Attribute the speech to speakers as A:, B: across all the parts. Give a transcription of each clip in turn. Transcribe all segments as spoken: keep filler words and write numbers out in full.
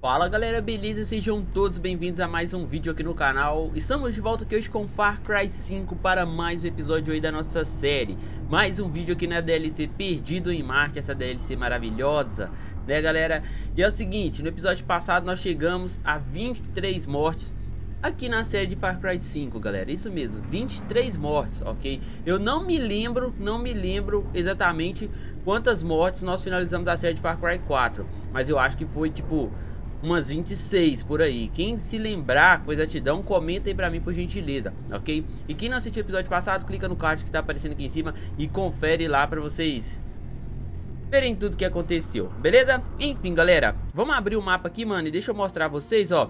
A: Fala galera, beleza? Sejam todos bem-vindos a mais um vídeo aqui no canal. Estamos de volta aqui hoje com Far Cry cinco para mais um episódio aí da nossa série. Mais um vídeo aqui na D L C Perdido em Marte, essa D L C maravilhosa, né galera? E é o seguinte, no episódio passado nós chegamos a vinte e três mortes aqui na série de Far Cry cinco, galera. Isso mesmo, vinte e três mortes, ok? Eu não me lembro, não me lembro exatamente quantas mortes nós finalizamos a série de Far Cry quatro, mas eu acho que foi tipo umas vinte e seis por aí. Quem se lembrar com exatidão, comenta aí pra mim por gentileza, ok? E quem não assistiu o episódio passado, clica no card que tá aparecendo aqui em cima e confere lá pra vocês verem tudo que aconteceu, beleza? Enfim, galera, vamos abrir o mapa aqui, mano, e deixa eu mostrar a vocês, ó.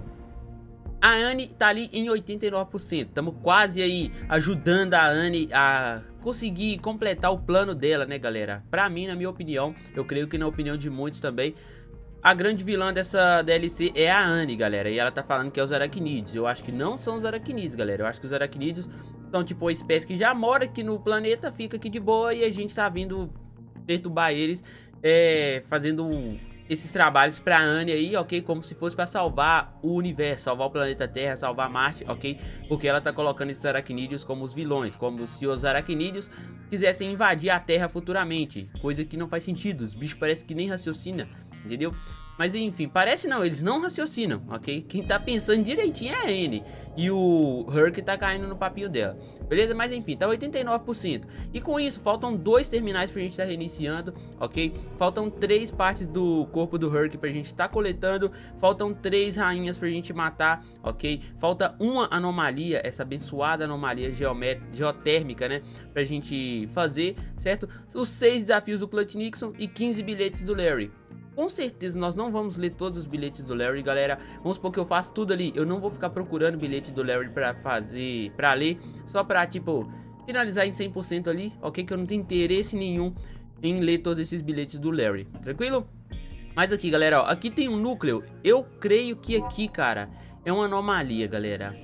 A: A Annie tá ali em oitenta e nove por cento. Estamos quase aí ajudando a Annie a conseguir completar o plano dela, né, galera? Pra mim, na minha opinião, eu creio que na opinião de muitos também, a grande vilã dessa D L C é a Annie, galera. E ela tá falando que é os aracnídeos. Eu acho que não são os aracnídeos, galera. Eu acho que os aracnídeos são tipo uma espécie que já mora aqui no planeta, fica aqui de boa, e a gente tá vindo perturbar eles, é, fazendo esses trabalhos pra Annie aí, ok? Como se fosse pra salvar o universo, salvar o planeta Terra, salvar Marte, ok? Porque ela tá colocando esses aracnídeos como os vilões, como se os aracnídeos quisessem invadir a Terra futuramente. Coisa que não faz sentido, os bichos parecem que nem raciocinam, entendeu? Mas enfim, parece não, eles não raciocinam, ok? Quem tá pensando direitinho é a Annie. E o Hurk tá caindo no papinho dela, beleza? Mas enfim, tá oitenta e nove por cento. E com isso, faltam dois terminais pra gente tá reiniciando, ok? Faltam três partes do corpo do Hurk pra gente tá coletando. Faltam três rainhas pra gente matar, ok? Falta uma anomalia, essa abençoada anomalia geotérmica, né? Pra gente fazer, certo? Os seis desafios do Clutch Nixon e quinze bilhetes do Larry. Com certeza nós não vamos ler todos os bilhetes do Larry, galera. Vamos supor que eu faço tudo ali. Eu não vou ficar procurando bilhete do Larry pra fazer, pra ler, só pra, tipo, finalizar em cem por cento ali, ok? Que eu não tenho interesse nenhum em ler todos esses bilhetes do Larry, tranquilo? Mas aqui, galera, ó, aqui tem um núcleo. Eu creio que aqui, cara, é uma anomalia, galera.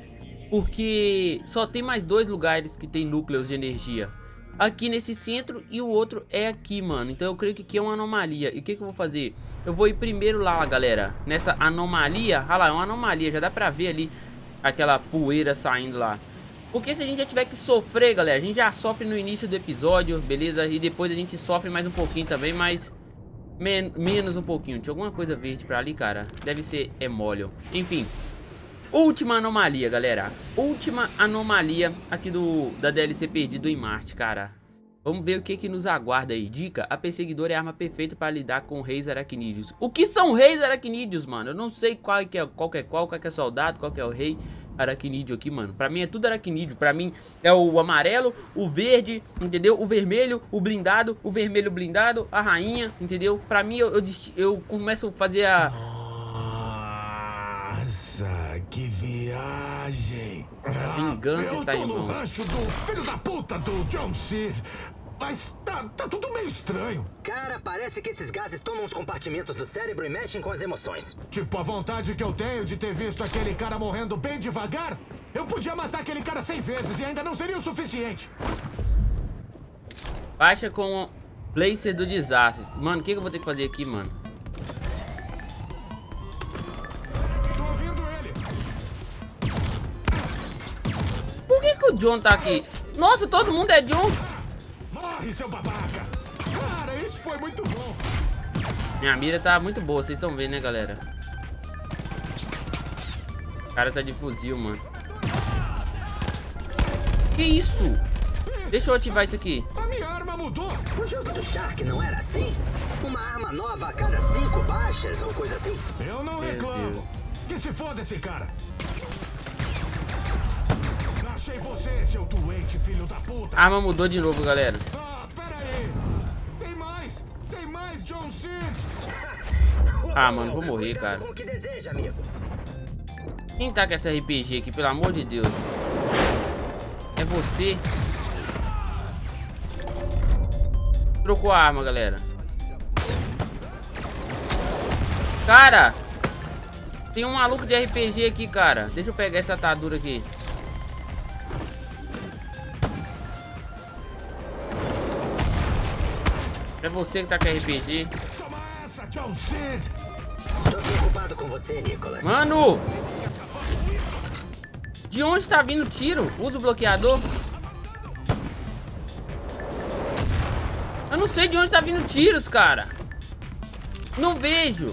A: Porque só tem mais dois lugares que tem núcleos de energia. Aqui nesse centro e o outro é aqui, mano. Então eu creio que aqui é uma anomalia. E o que que eu vou fazer? Eu vou ir primeiro lá, galera, nessa anomalia. Ah lá, é uma anomalia, já dá pra ver ali aquela poeira saindo lá. Porque se a gente já tiver que sofrer, galera, a gente já sofre no início do episódio, beleza? E depois a gente sofre mais um pouquinho também, mas men menos um pouquinho. Tinha alguma coisa verde pra ali, cara? Deve ser hemólio. Enfim, última anomalia, galera. Última anomalia aqui do da D L C Perdido em Marte, cara. Vamos ver o que que nos aguarda aí. Dica: a perseguidora é a arma perfeita para lidar com reis aracnídeos. O que são reis aracnídeos, mano? Eu não sei qual que é qual que é qual, qual que é soldado, qual que é o rei aracnídeo aqui, mano. Pra mim é tudo aracnídeo. Pra mim é o amarelo, o verde, entendeu? O vermelho, o blindado, o vermelho blindado, a rainha, entendeu? Pra mim eu, eu, eu começo a fazer a...
B: Nossa, que viagem!
A: A vingança
B: eu
A: está
B: tô
A: em
B: no
A: mãos.
B: rancho do filho da puta do John Seed, mas tá, tá tudo meio estranho.
C: Cara, parece que esses gases tomam os compartimentos do cérebro e mexem com as emoções.
B: Tipo, a vontade que eu tenho de ter visto aquele cara morrendo bem devagar, eu podia matar aquele cara cem vezes e ainda não seria o suficiente.
A: Baixa com o Placer do Desastre. Mano, o que que eu vou ter que fazer aqui, mano? Por que que o John tá aqui? Nossa, todo mundo é John.
B: Morre, seu babaca. Cara, isso foi muito bom.
A: Minha mira tá muito boa, vocês estão vendo, né, galera? O cara tá de fuzil, mano. Que isso? Deixa eu ativar isso aqui.
B: A minha arma mudou.
C: O jogo do Shark não era assim? Uma arma nova a cada cinco baixas ou coisa assim?
B: Eu não
A: Meu
B: reclamo.
A: Deus.
B: Que se foda esse cara. Achei você, seu doente filho da puta.
A: A arma mudou de novo, galera.
B: Ah, pera aí. Tem mais. Tem mais John Seed.
A: Ah, mano, vou morrer,
C: Cuidado
A: cara.
C: com o que deseja, amigo.
A: Quem tá com essa R P G aqui, pelo amor de Deus? É você? Trocou a arma, galera. Cara! Tem um maluco de R P G aqui, cara. Deixa eu pegar essa atadura aqui. É você que tá com R P G.
B: Toma essa, John Seed.
C: Tô preocupado com você, Nicholas.
A: Mano! De onde tá vindo tiro? Usa o bloqueador. Eu não sei de onde tá vindo tiros, cara. Não vejo.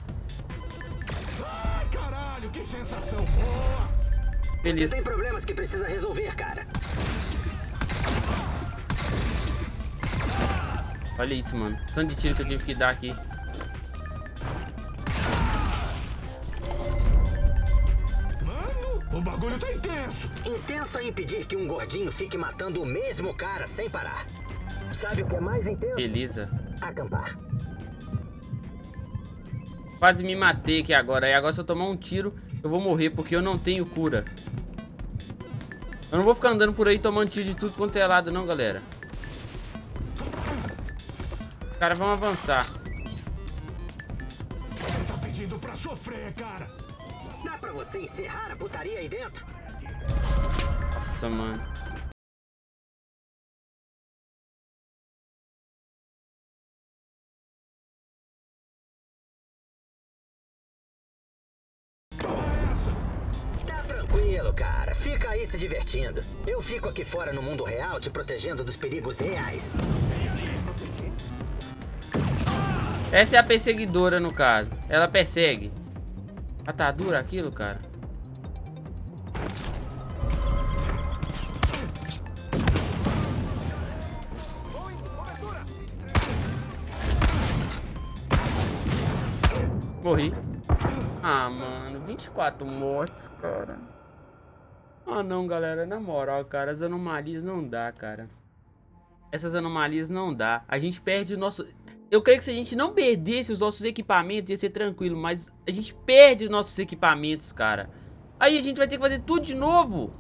B: Ai, caralho, que sensação boa.
A: Feliz.
C: Você tem problemas que precisa resolver, cara.
A: Olha isso, mano. Tanto de tiro que eu tive que dar aqui.
B: Mano, o bagulho tá intenso.
C: Intenso é impedir que um gordinho fique matando o mesmo cara sem parar. Sabe o que é mais intenso?
A: Beleza.
C: Acampar.
A: Quase me matei aqui agora. E agora se eu tomar um tiro, eu vou morrer porque eu não tenho cura. Eu não vou ficar andando por aí tomando tiro de tudo quanto é lado não, galera. Cara, vamos avançar.
B: Você tá pedindo pra sofrer, cara.
C: Dá pra você encerrar a putaria aí dentro?
A: Nossa, mano.
C: Tá tranquilo, cara. Fica aí se divertindo. Eu fico aqui fora no mundo real te protegendo dos perigos reais.
A: Essa é a perseguidora, no caso. Ela persegue. Ah, tá duro aquilo, cara. Morri. Ah, mano. vinte e quatro mortes, cara. Ah, não, galera. Na moral, cara. As anomalias não dá, cara. Essas anomalias não dá. A gente perde o nosso... Eu creio que se a gente não perdesse os nossos equipamentos, ia ser tranquilo. Mas a gente perde os nossos equipamentos, cara. Aí a gente vai ter que fazer tudo de novo.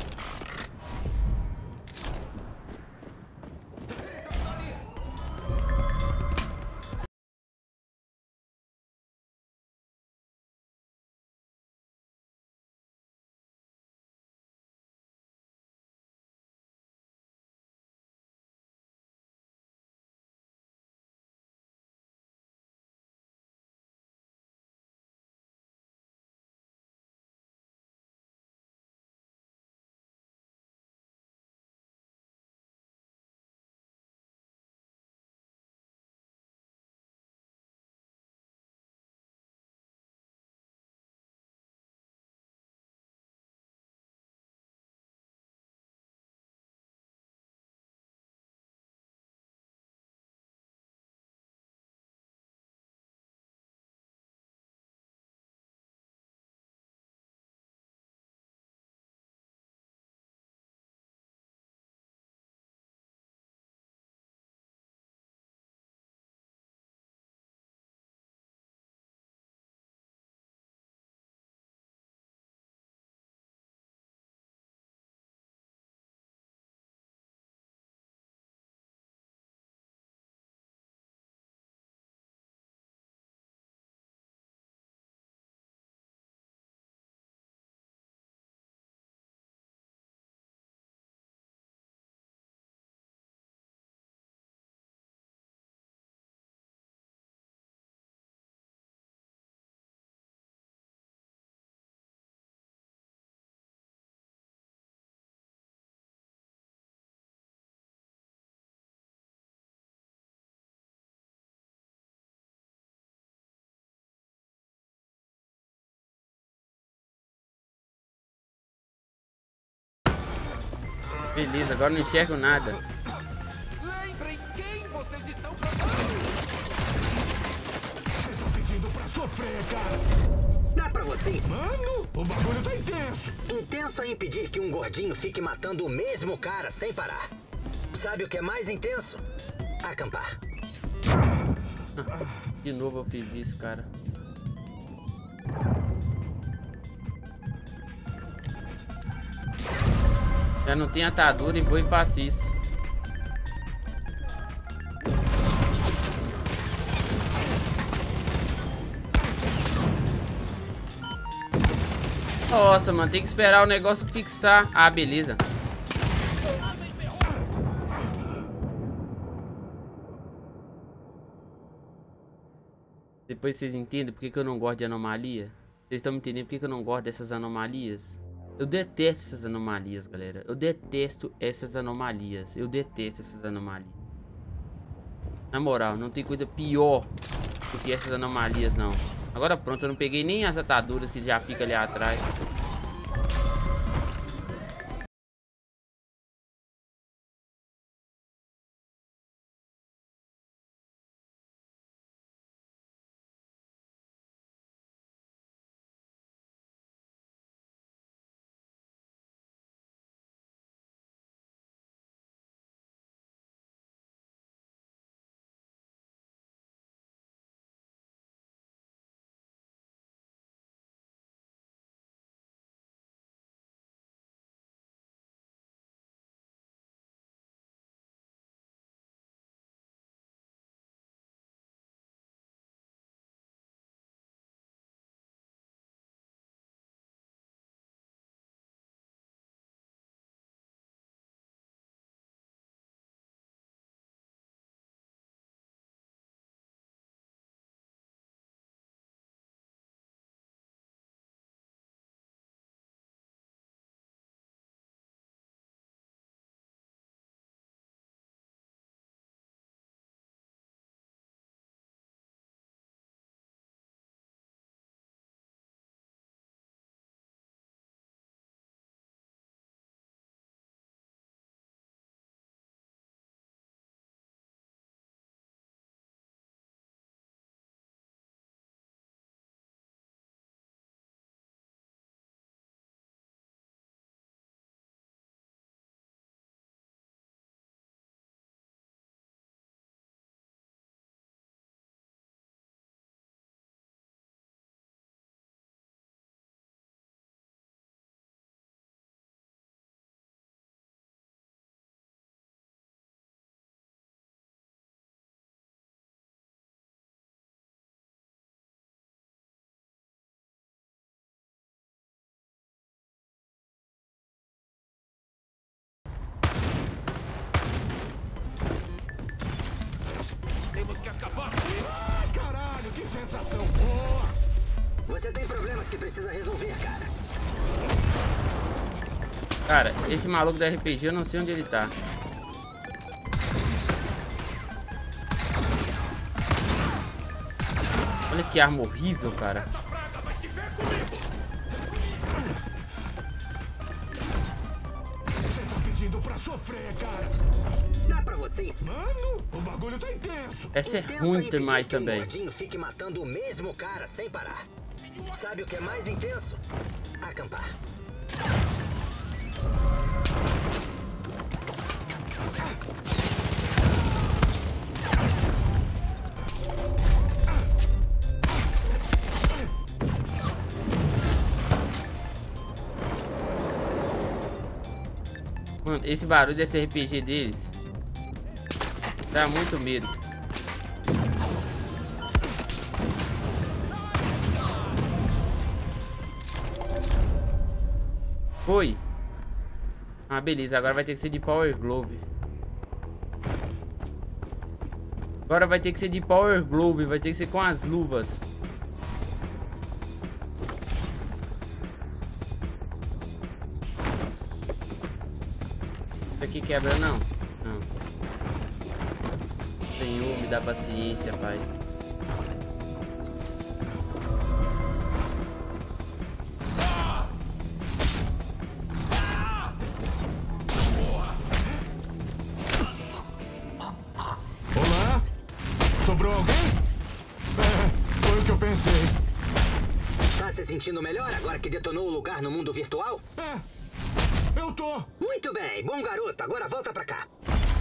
A: Beleza, agora não enxergo nada.
B: Lembrem quem vocês estão tratando. Você tá pedindo pra sofrer, cara.
C: Dá pra vocês...
B: Mano, o bagulho tá intenso.
C: Intenso é impedir que um gordinho fique matando o mesmo cara sem parar. Sabe o que é mais intenso? Acampar.
A: De novo eu fiz isso, cara. Já não tem atadura e vou e faço isso. Nossa, mano, tem que esperar o negócio fixar. Ah, beleza. Depois vocês entendem por que, que eu não gosto de anomalia? Vocês estão me entendendo por que, que eu não gosto dessas anomalias? Eu detesto essas anomalias, galera. Eu detesto essas anomalias. Eu detesto essas anomalias. Na moral, não tem coisa pior do que essas anomalias, não. Agora pronto, eu não peguei nem as ataduras que já fica ali atrás.
B: Temos que acabar. Ai, caralho, que sensação boa!
C: Você tem problemas que precisa resolver, cara.
A: Cara, esse maluco da R P G eu não sei onde ele tá. Olha que arma horrível, cara.
B: Você tá pedindo pra sofrer, cara.
C: Dá pra vocês?
B: Mano, o bagulho tá intenso.
A: Essa é
C: Intenso
A: ruim
C: em impedir
A: demais
C: que um
A: também.
C: gordinho fique matando o mesmo cara sem parar. Sabe o que é mais intenso? Acampar.
A: Mano, esse barulho desse R P G deles dá muito medo. Foi. Ah, beleza. Agora vai ter que ser de Power Glove. Agora vai ter que ser de Power Glove. Vai ter que ser com as luvas. Isso aqui quebra não? Não. Senhor, me dá paciência, pai.
B: Olá? Sobrou alguém? É, foi o que eu pensei.
C: Tá se sentindo melhor agora que detonou o lugar no mundo virtual?
B: É, eu tô.
C: Muito bem, bom garoto. Agora volta pra cá.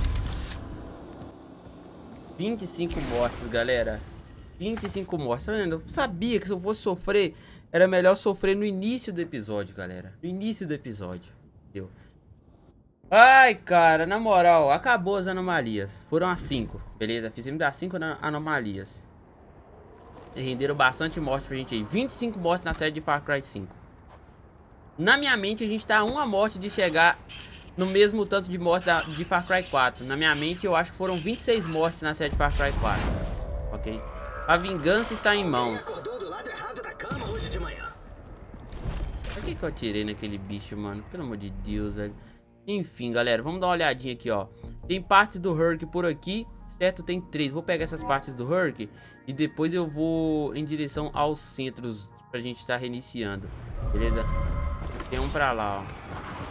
A: vinte e cinco mortes, galera. vinte e cinco mortes. Tá vendo? Eu sabia que se eu fosse sofrer, era melhor sofrer no início do episódio, galera. No início do episódio. Entendeu? Ai, cara, na moral, acabou as anomalias. Foram as cinco, beleza? Fizemos as cinco anomalias. E renderam bastante mortes pra gente aí. vinte e cinco mortes na série de Far Cry cinco. Na minha mente, a gente tá a uma morte de chegar no mesmo tanto de mortes da, de Far Cry quatro. Na minha mente, eu acho que foram vinte e seis mortes na série de Far Cry quatro. Ok? A vingança está em mãos.
C: Acordou do lado errado da cama hoje de manhã.
A: Por que que eu atirei naquele bicho, mano? Pelo amor de Deus, velho. Enfim, galera, vamos dar uma olhadinha aqui, ó. Tem partes do Hurk por aqui, certo? Tem três. Vou pegar essas partes do Hurk e depois eu vou em direção aos centros pra gente estar reiniciando, beleza? Tem um pra lá, ó.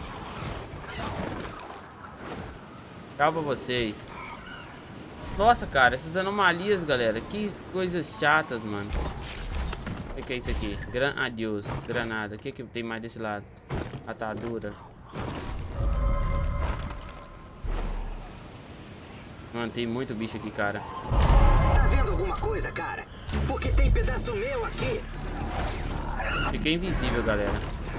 A: Tchau pra vocês. Nossa, cara, essas anomalias, galera. Que coisas chatas, mano. O que, que é isso aqui? Gran... Adeus, granada. O que, que tem mais desse lado? Atadura. Mano, tem muito bicho aqui, cara.
C: Tá vendo alguma coisa, cara? Porque tem pedaço meu aqui.
A: Fiquei invisível, galera.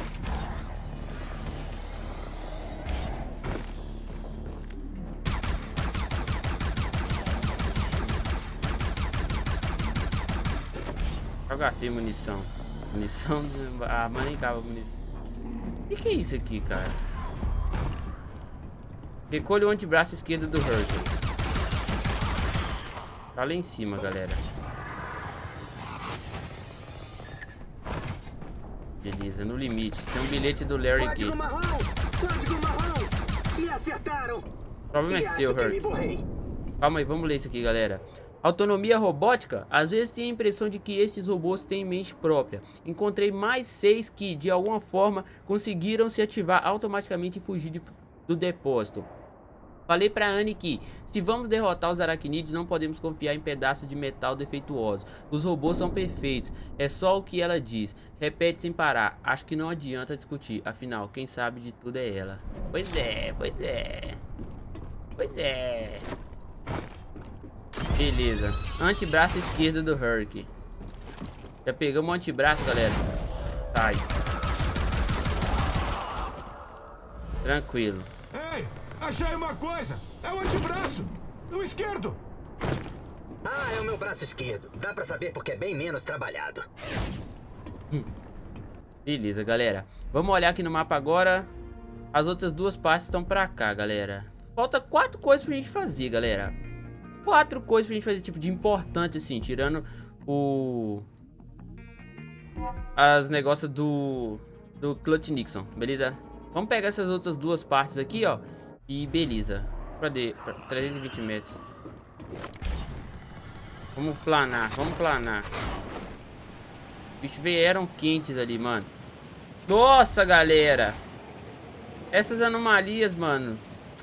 A: Eu gastei munição. Munição... Ah, mas nem cabe munição. O que, que é isso aqui, cara? Recolha o antebraço esquerdo do Hurk. Tá lá em cima, galera. Beleza, no limite. Tem um bilhete do Larry aqui.
C: Código marrom! Código marrom! Me acertaram!
A: O problema é
C: E
A: seu,
C: acho que
A: Hurk.
C: me borrei.
A: Calma aí, vamos ler isso aqui, galera. Autonomia robótica? Às vezes tem a impressão de que esses robôs têm mente própria. Encontrei mais seis que, de alguma forma, conseguiram se ativar automaticamente e fugir de, do depósito. Falei pra Annie que, se vamos derrotar os aracnídeos, não podemos confiar em pedaços de metal defeituosos. Os robôs são perfeitos, é só o que ela diz. Repete sem parar, acho que não adianta discutir. Afinal, quem sabe de tudo é ela. Pois é, pois é. Pois é. Beleza, antebraço esquerdo do Hurk. Já pegamos o antebraço, galera. Sai. Tranquilo.
B: Ei, achei uma coisa. É o antebraço. O esquerdo.
C: Ah, é o meu braço esquerdo. Dá pra saber porque é bem menos trabalhado.
A: Beleza, galera. Vamos olhar aqui no mapa agora. As outras duas partes estão pra cá, galera. Falta quatro coisas pra gente fazer, galera. Quatro coisas pra gente fazer, tipo, de importante, assim. Tirando o... as negócios do... do Clutch Nixon, beleza? Vamos pegar essas outras duas partes aqui, ó. E beleza. Cadê? trezentos e vinte metros. Vamos planar, vamos planar. Os bichos vieram quentes ali, mano. Nossa, galera. Essas anomalias, mano.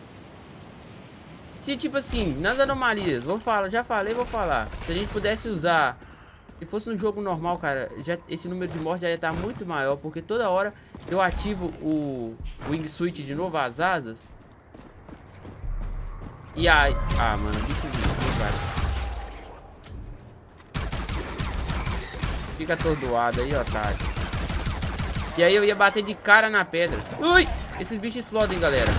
A: Se, tipo assim, nas anomalias, vou falar, já falei, vou falar. Se a gente pudesse usar... Se fosse um jogo normal, cara, já, esse número de mortes já ia estar muito maior. Porque toda hora eu ativo o, o Wingsuit de novo, as asas. E aí... Ah, mano, bicho bicho, cara. Fica atordoado aí, otário. E aí eu ia bater de cara na pedra. Ui! Esses bichos explodem, galera.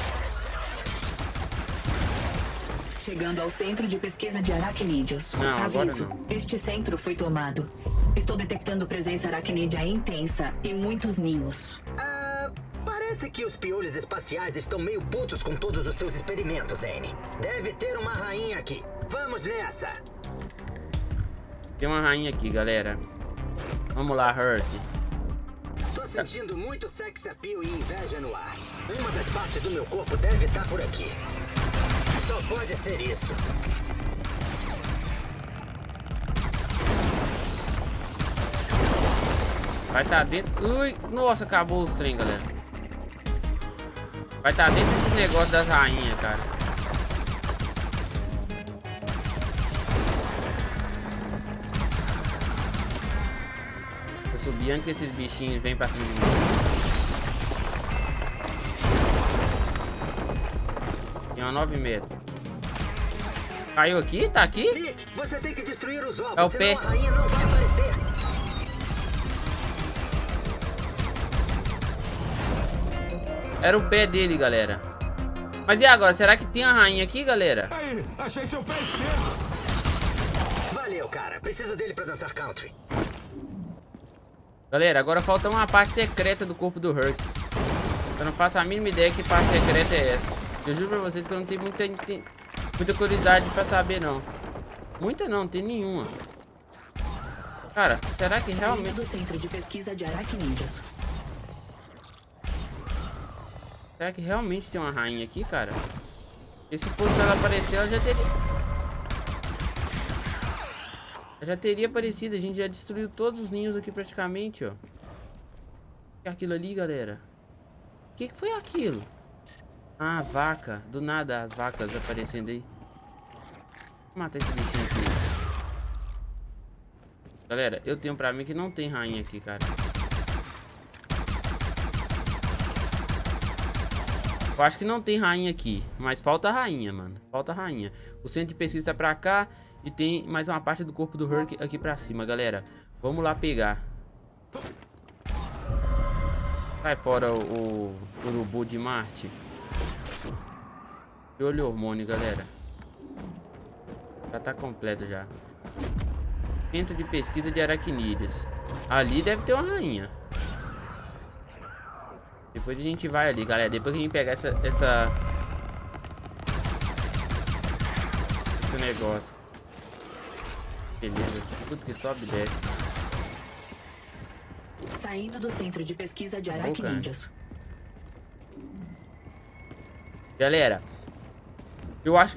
D: Chegando ao centro de pesquisa de aracnídeos.
A: Não, agora
D: Aviso,
A: não.
D: este centro foi tomado. Estou detectando presença aracnídea intensa e muitos ninhos.
C: Ah, parece que os piolhos espaciais estão meio putos com todos os seus experimentos, Annie. Deve ter uma rainha aqui. Vamos nessa.
A: Tem uma rainha aqui, galera. Vamos lá, Hurk.
C: Tô sentindo muito sex appeal e inveja no ar. Uma das partes do meu corpo deve estar por aqui. Só pode ser isso.
A: Vai estar tá dentro... Ui, nossa, acabou os trem, galera. Vai estar tá dentro desse negócio das rainhas, cara. Vou subir antes que esses bichinhos venham pra cima de mim. Tem uma nove metros. Caiu aqui? Tá aqui?
C: Nick, você tem que destruir os ovos,
A: É o
C: senão
A: pé.
C: a rainha não vai aparecer.
A: Era o pé dele, galera. Mas e agora? Será que tem a rainha aqui, galera?
B: Aí, achei seu pé esquerdo.
C: Valeu, cara. Preciso dele pra dançar country.
A: Galera, agora falta uma parte secreta do corpo do Hurk. Eu não faço a mínima ideia que parte secreta é essa. Eu juro pra vocês que eu não tenho muita, muita curiosidade pra saber, não. Muita não, não tem nenhuma. Cara, será que realmente...
D: Saída do Centro de Pesquisa de Aracnídeos.
A: Será que realmente tem uma rainha aqui, cara? E se fosse ela aparecer, ela já teria... Ela já teria aparecido. A gente já destruiu todos os ninhos aqui praticamente, ó. O que é aquilo ali, galera? O que, que foi aquilo? Ah, vaca. Do nada as vacas aparecendo aí. Vou matar esse bichinho aqui. Galera, eu tenho pra mim que não tem rainha aqui, cara. Eu acho que não tem rainha aqui. Mas falta rainha, mano. Falta rainha. O centro de pesquisa tá pra cá. E tem mais uma parte do corpo do Hurk aqui pra cima, galera. Vamos lá pegar. Sai fora o, o urubu de Marte. E olha o hormônio, galera. Já tá completo já. Centro de pesquisa de aracnídeos. Ali deve ter uma rainha. Depois a gente vai ali, galera. Depois que a gente pegar essa... essa... esse negócio. Beleza. Tudo que sobe desce.
D: Saindo do Centro de Pesquisa de Aracnídeos.
A: Galera, eu acho...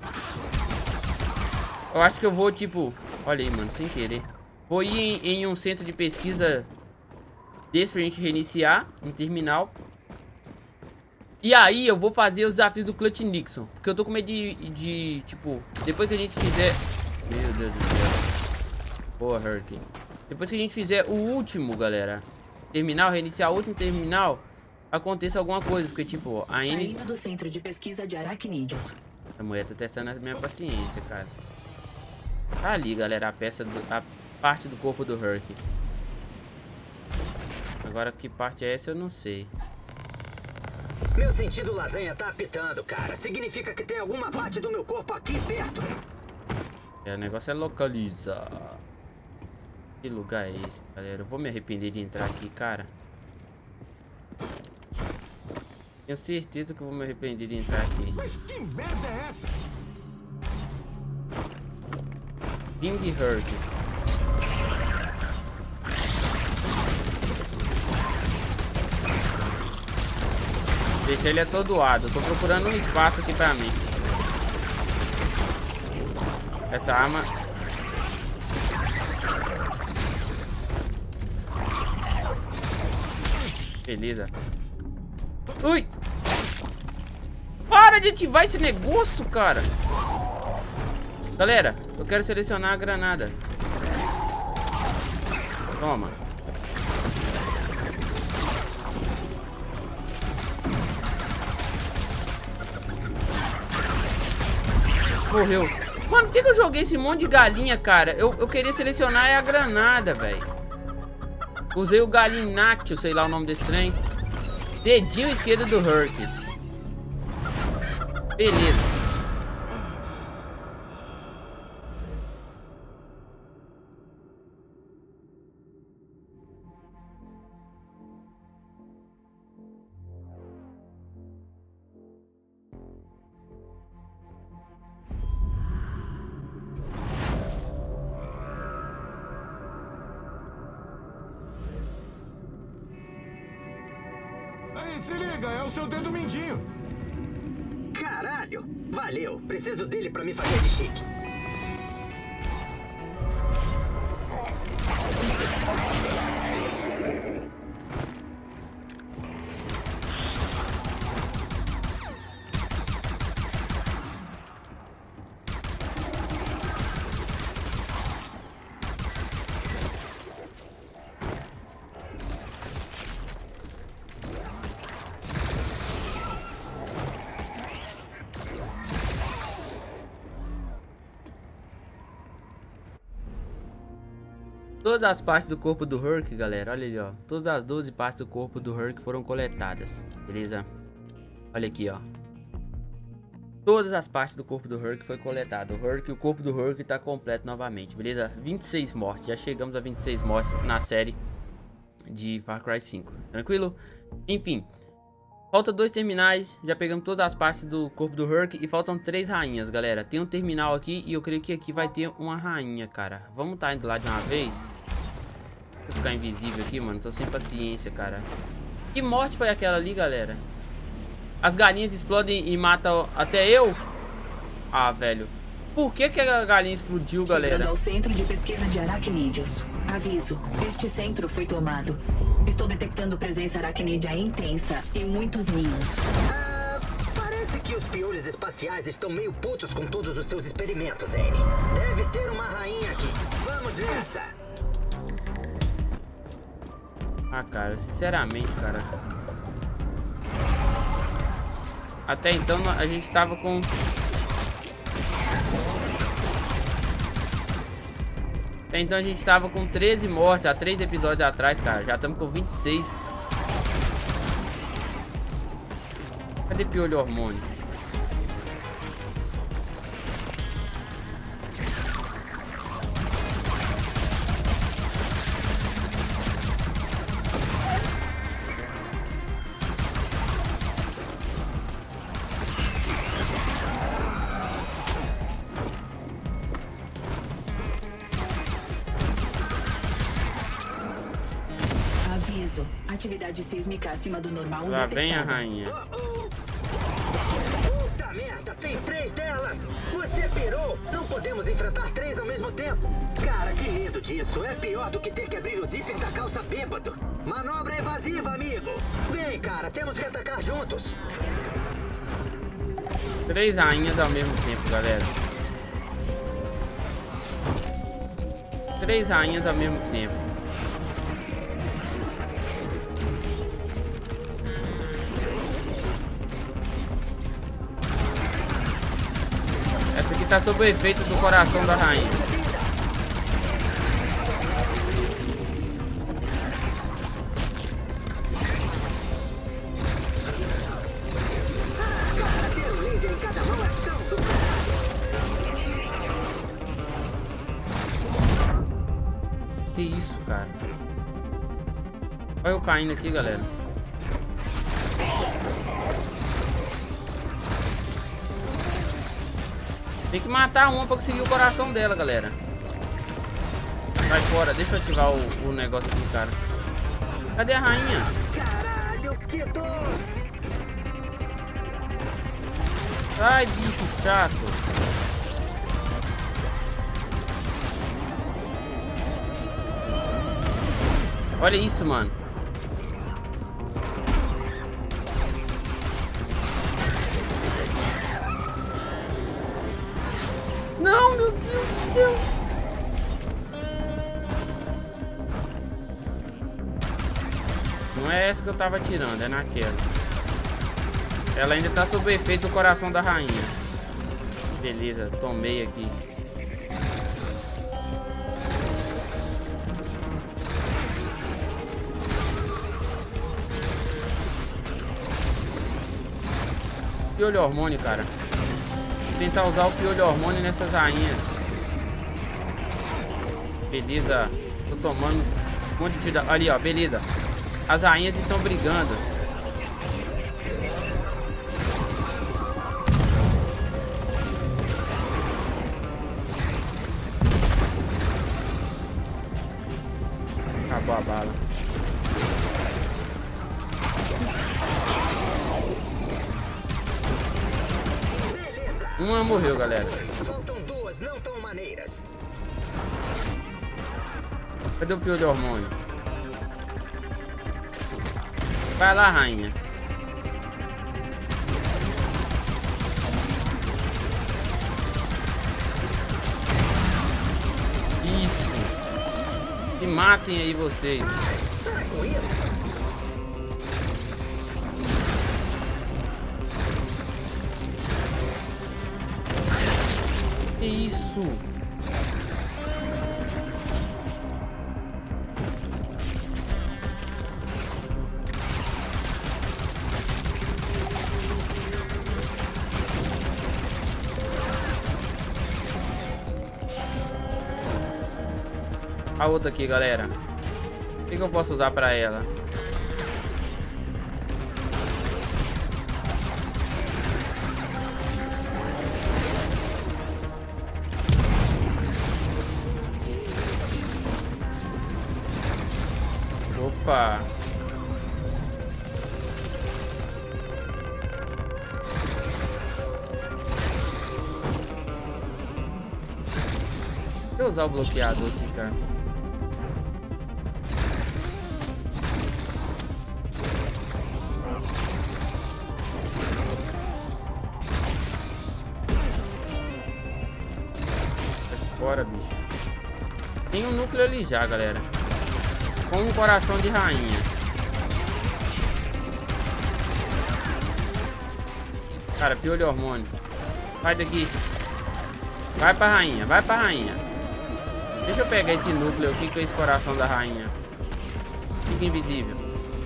A: Eu acho que eu vou, tipo... Olha aí, mano, sem querer. Vou ir em, em um centro de pesquisa desse pra gente reiniciar um terminal. E aí eu vou fazer os desafios do Clutch Nixon. Porque eu tô com medo de, de, tipo... Depois que a gente fizer... Meu Deus do céu. Boa, Hurricane. Depois que a gente fizer o último, galera, terminal, reiniciar o último terminal, aconteça alguma coisa. Porque, tipo, a N...
D: Saindo do Centro de Pesquisa de Aracnídeos.
A: A mulher tá testando a minha paciência, cara. Tá ali, galera, a peça, do, a parte do corpo do Hurk. Agora, que parte é essa, eu não sei.
C: Meu sentido lasanha tá apitando, cara. Significa que tem alguma parte do meu corpo aqui perto.
A: É, o negócio é localizar. Que lugar é esse, galera? Eu vou me arrepender de entrar aqui, cara. Tenho certeza que eu vou me arrepender de entrar aqui.
B: Mas que merda é essa?
A: King Hurt. Deixa ele atordoado. Eu tô procurando um espaço aqui pra mim. Essa arma... Beleza. Ui! Para de ativar esse negócio, cara! Galera, eu quero selecionar a granada. Toma. Morreu. Mano, por que, que eu joguei esse monte de galinha, cara? Eu, eu queria selecionar a granada, velho. Usei o Galináctio, sei lá o nome desse trem. Dedinho esquerdo do Hurk. Beleza.
B: Aí, se liga, é o seu dedo mindinho.
C: Caralho! Valeu! Preciso dele pra me fazer de chique.
A: Todas as partes do corpo do Hurk, galera, olha ali, ó. Todas as doze partes do corpo do Hurk foram coletadas, beleza? Olha aqui, ó. Todas as partes do corpo do Hurk foi coletado. O Hurk, o corpo do Hurk tá completo novamente, beleza? vinte e seis mortes, já chegamos a vinte e seis mortes na série de Far Cry cinco, tranquilo? Enfim, falta dois terminais, já pegamos todas as partes do corpo do Hurk e faltam três rainhas, galera. Tem um terminal aqui e eu creio que aqui vai ter uma rainha, cara. Vamos tá indo lá de uma vez? Vou ficar invisível aqui, mano. Tô sem paciência, cara. Que morte foi aquela ali, galera? As galinhas explodem e matam até eu? Ah, velho. Por que que a galinha explodiu, galera?
D: Chegando ao centro de pesquisa de aracnídeos. Aviso, este centro foi tomado. Estou detectando presença aracnídea intensa e muitos ninhos.
C: Ah, parece que os piolhos espaciais estão meio putos com todos os seus experimentos, Anne. Deve ter uma rainha aqui. Vamos nessa.
A: Ah, cara, sinceramente, cara. Até então a gente tava com... Até então a gente tava com treze mortes há três episódios atrás, cara. Já estamos com vinte e seis. Cadê piolho hormônio?
D: Atividade sísmica acima do normal.
A: Lá
D: detectada.
A: vem a rainha.
C: Oh, oh. Puta merda, tem três delas! Você pirou! Não podemos enfrentar três ao mesmo tempo! Cara, que medo disso! É pior do que ter que abrir o zíper da calça bêbado! Manobra evasiva, amigo! Vem, cara, temos que atacar juntos!
A: Três rainhas ao mesmo tempo, galera. Três rainhas ao mesmo tempo. Essa aqui tá sob o efeito do coração da rainha. Que isso, cara? Olha eu caindo aqui, galera. Tem que matar uma pra conseguir o coração dela, galera. Vai fora, deixa eu ativar o, o negócio aqui, cara. Cadê a rainha?
C: Caralho, que dor!
A: Ai, bicho chato. Olha isso, mano. Não, meu Deus do céu. Não é essa que eu tava atirando, é naquela. Ela ainda tá sob o efeito do coração da rainha. Beleza, tomei aqui. Piolho hormônio, cara. Vou tentar usar o piolho hormônio nessas rainhas. Beleza. Tô tomando um monte de tiro. Ali, ó, beleza. As rainhas estão brigando. Acabou a bala. Uma morreu, galera.
C: Faltam duas não tão maneiras.
A: Cadê o piolho de hormônio? Vai lá, rainha. Isso. E matem aí vocês.
C: Para com isso.
A: Que isso? A outra aqui, galera. O que que eu posso usar pra ela? Opa! Deixa eu usar o bloqueador aqui, cara. Bora, bicho. Tem um núcleo ali já, galera. Com um coração de rainha. Cara, piolho hormônio. Sai daqui. Vai pra rainha, vai pra rainha. Deixa eu pegar esse núcleo aqui com esse coração da rainha. Fica invisível.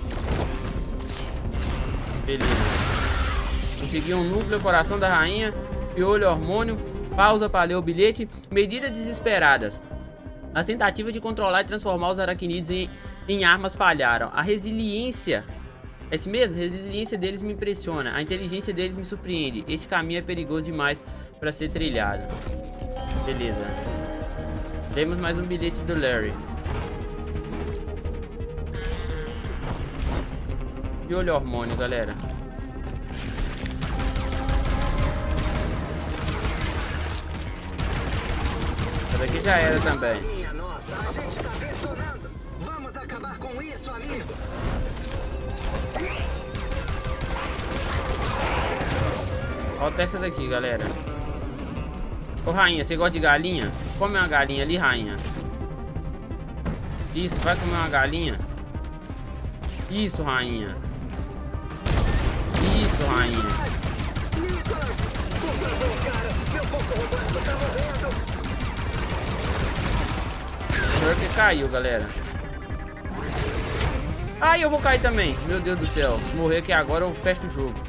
A: Beleza. Consegui um núcleo, coração da rainha. Piolho hormônio. Pausa para ler o bilhete. Medidas desesperadas. As tentativas de controlar e transformar os aracnídeos em, em armas falharam. A resiliência... É esse mesmo? A resiliência deles me impressiona. A inteligência deles me surpreende. Este caminho é perigoso demais para ser trilhado. Beleza. Temos mais um bilhete do Larry. E olha o hormônio, galera. Essa daqui já era também.
C: Minha nossa, a gente tá detonando. Vamos acabar com isso, amigo.
A: Olha essa daqui, galera. Ô, rainha, você gosta de galinha? Come uma galinha ali, rainha. Isso, vai comer uma galinha. Isso, rainha. Isso, rainha.
C: Nicholas, por favor, cara. Meu porco robô tá morrendo.
A: O Herc caiu, galera. Ai, eu vou cair também. Meu Deus do céu. Se morrer aqui agora, eu fecho o jogo.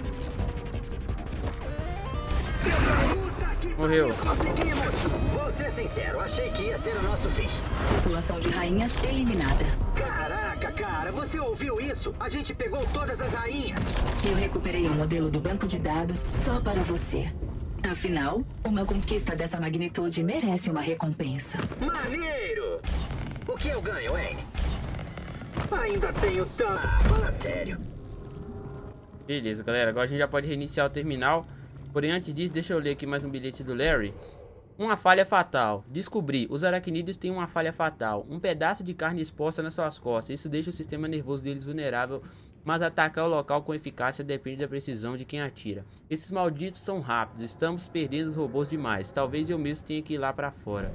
A: Morreu.
C: Conseguimos. Vou ser sincero, achei que ia ser o nosso fim.
D: População de rainhas eliminada.
C: Caraca, cara, você ouviu isso? A gente pegou todas as rainhas.
D: Eu recuperei o modelo do banco de dados só para você. Afinal, uma conquista dessa magnitude merece uma recompensa.
C: Maneiro! O que eu ganho, Wayne? Ainda tenho tão... Ah, fala sério.
A: Beleza, galera. Agora a gente já pode reiniciar o terminal. Porém, antes disso, deixa eu ler aqui mais um bilhete do Larry. Uma falha fatal. Descobri. Os aracnídeos têm uma falha fatal. Um pedaço de carne exposta nas suas costas. Isso deixa o sistema nervoso deles vulnerável. Mas atacar o local com eficácia depende da precisão de quem atira. Esses malditos são rápidos. Estamos perdendo os robôs demais. Talvez eu mesmo tenha que ir lá pra fora.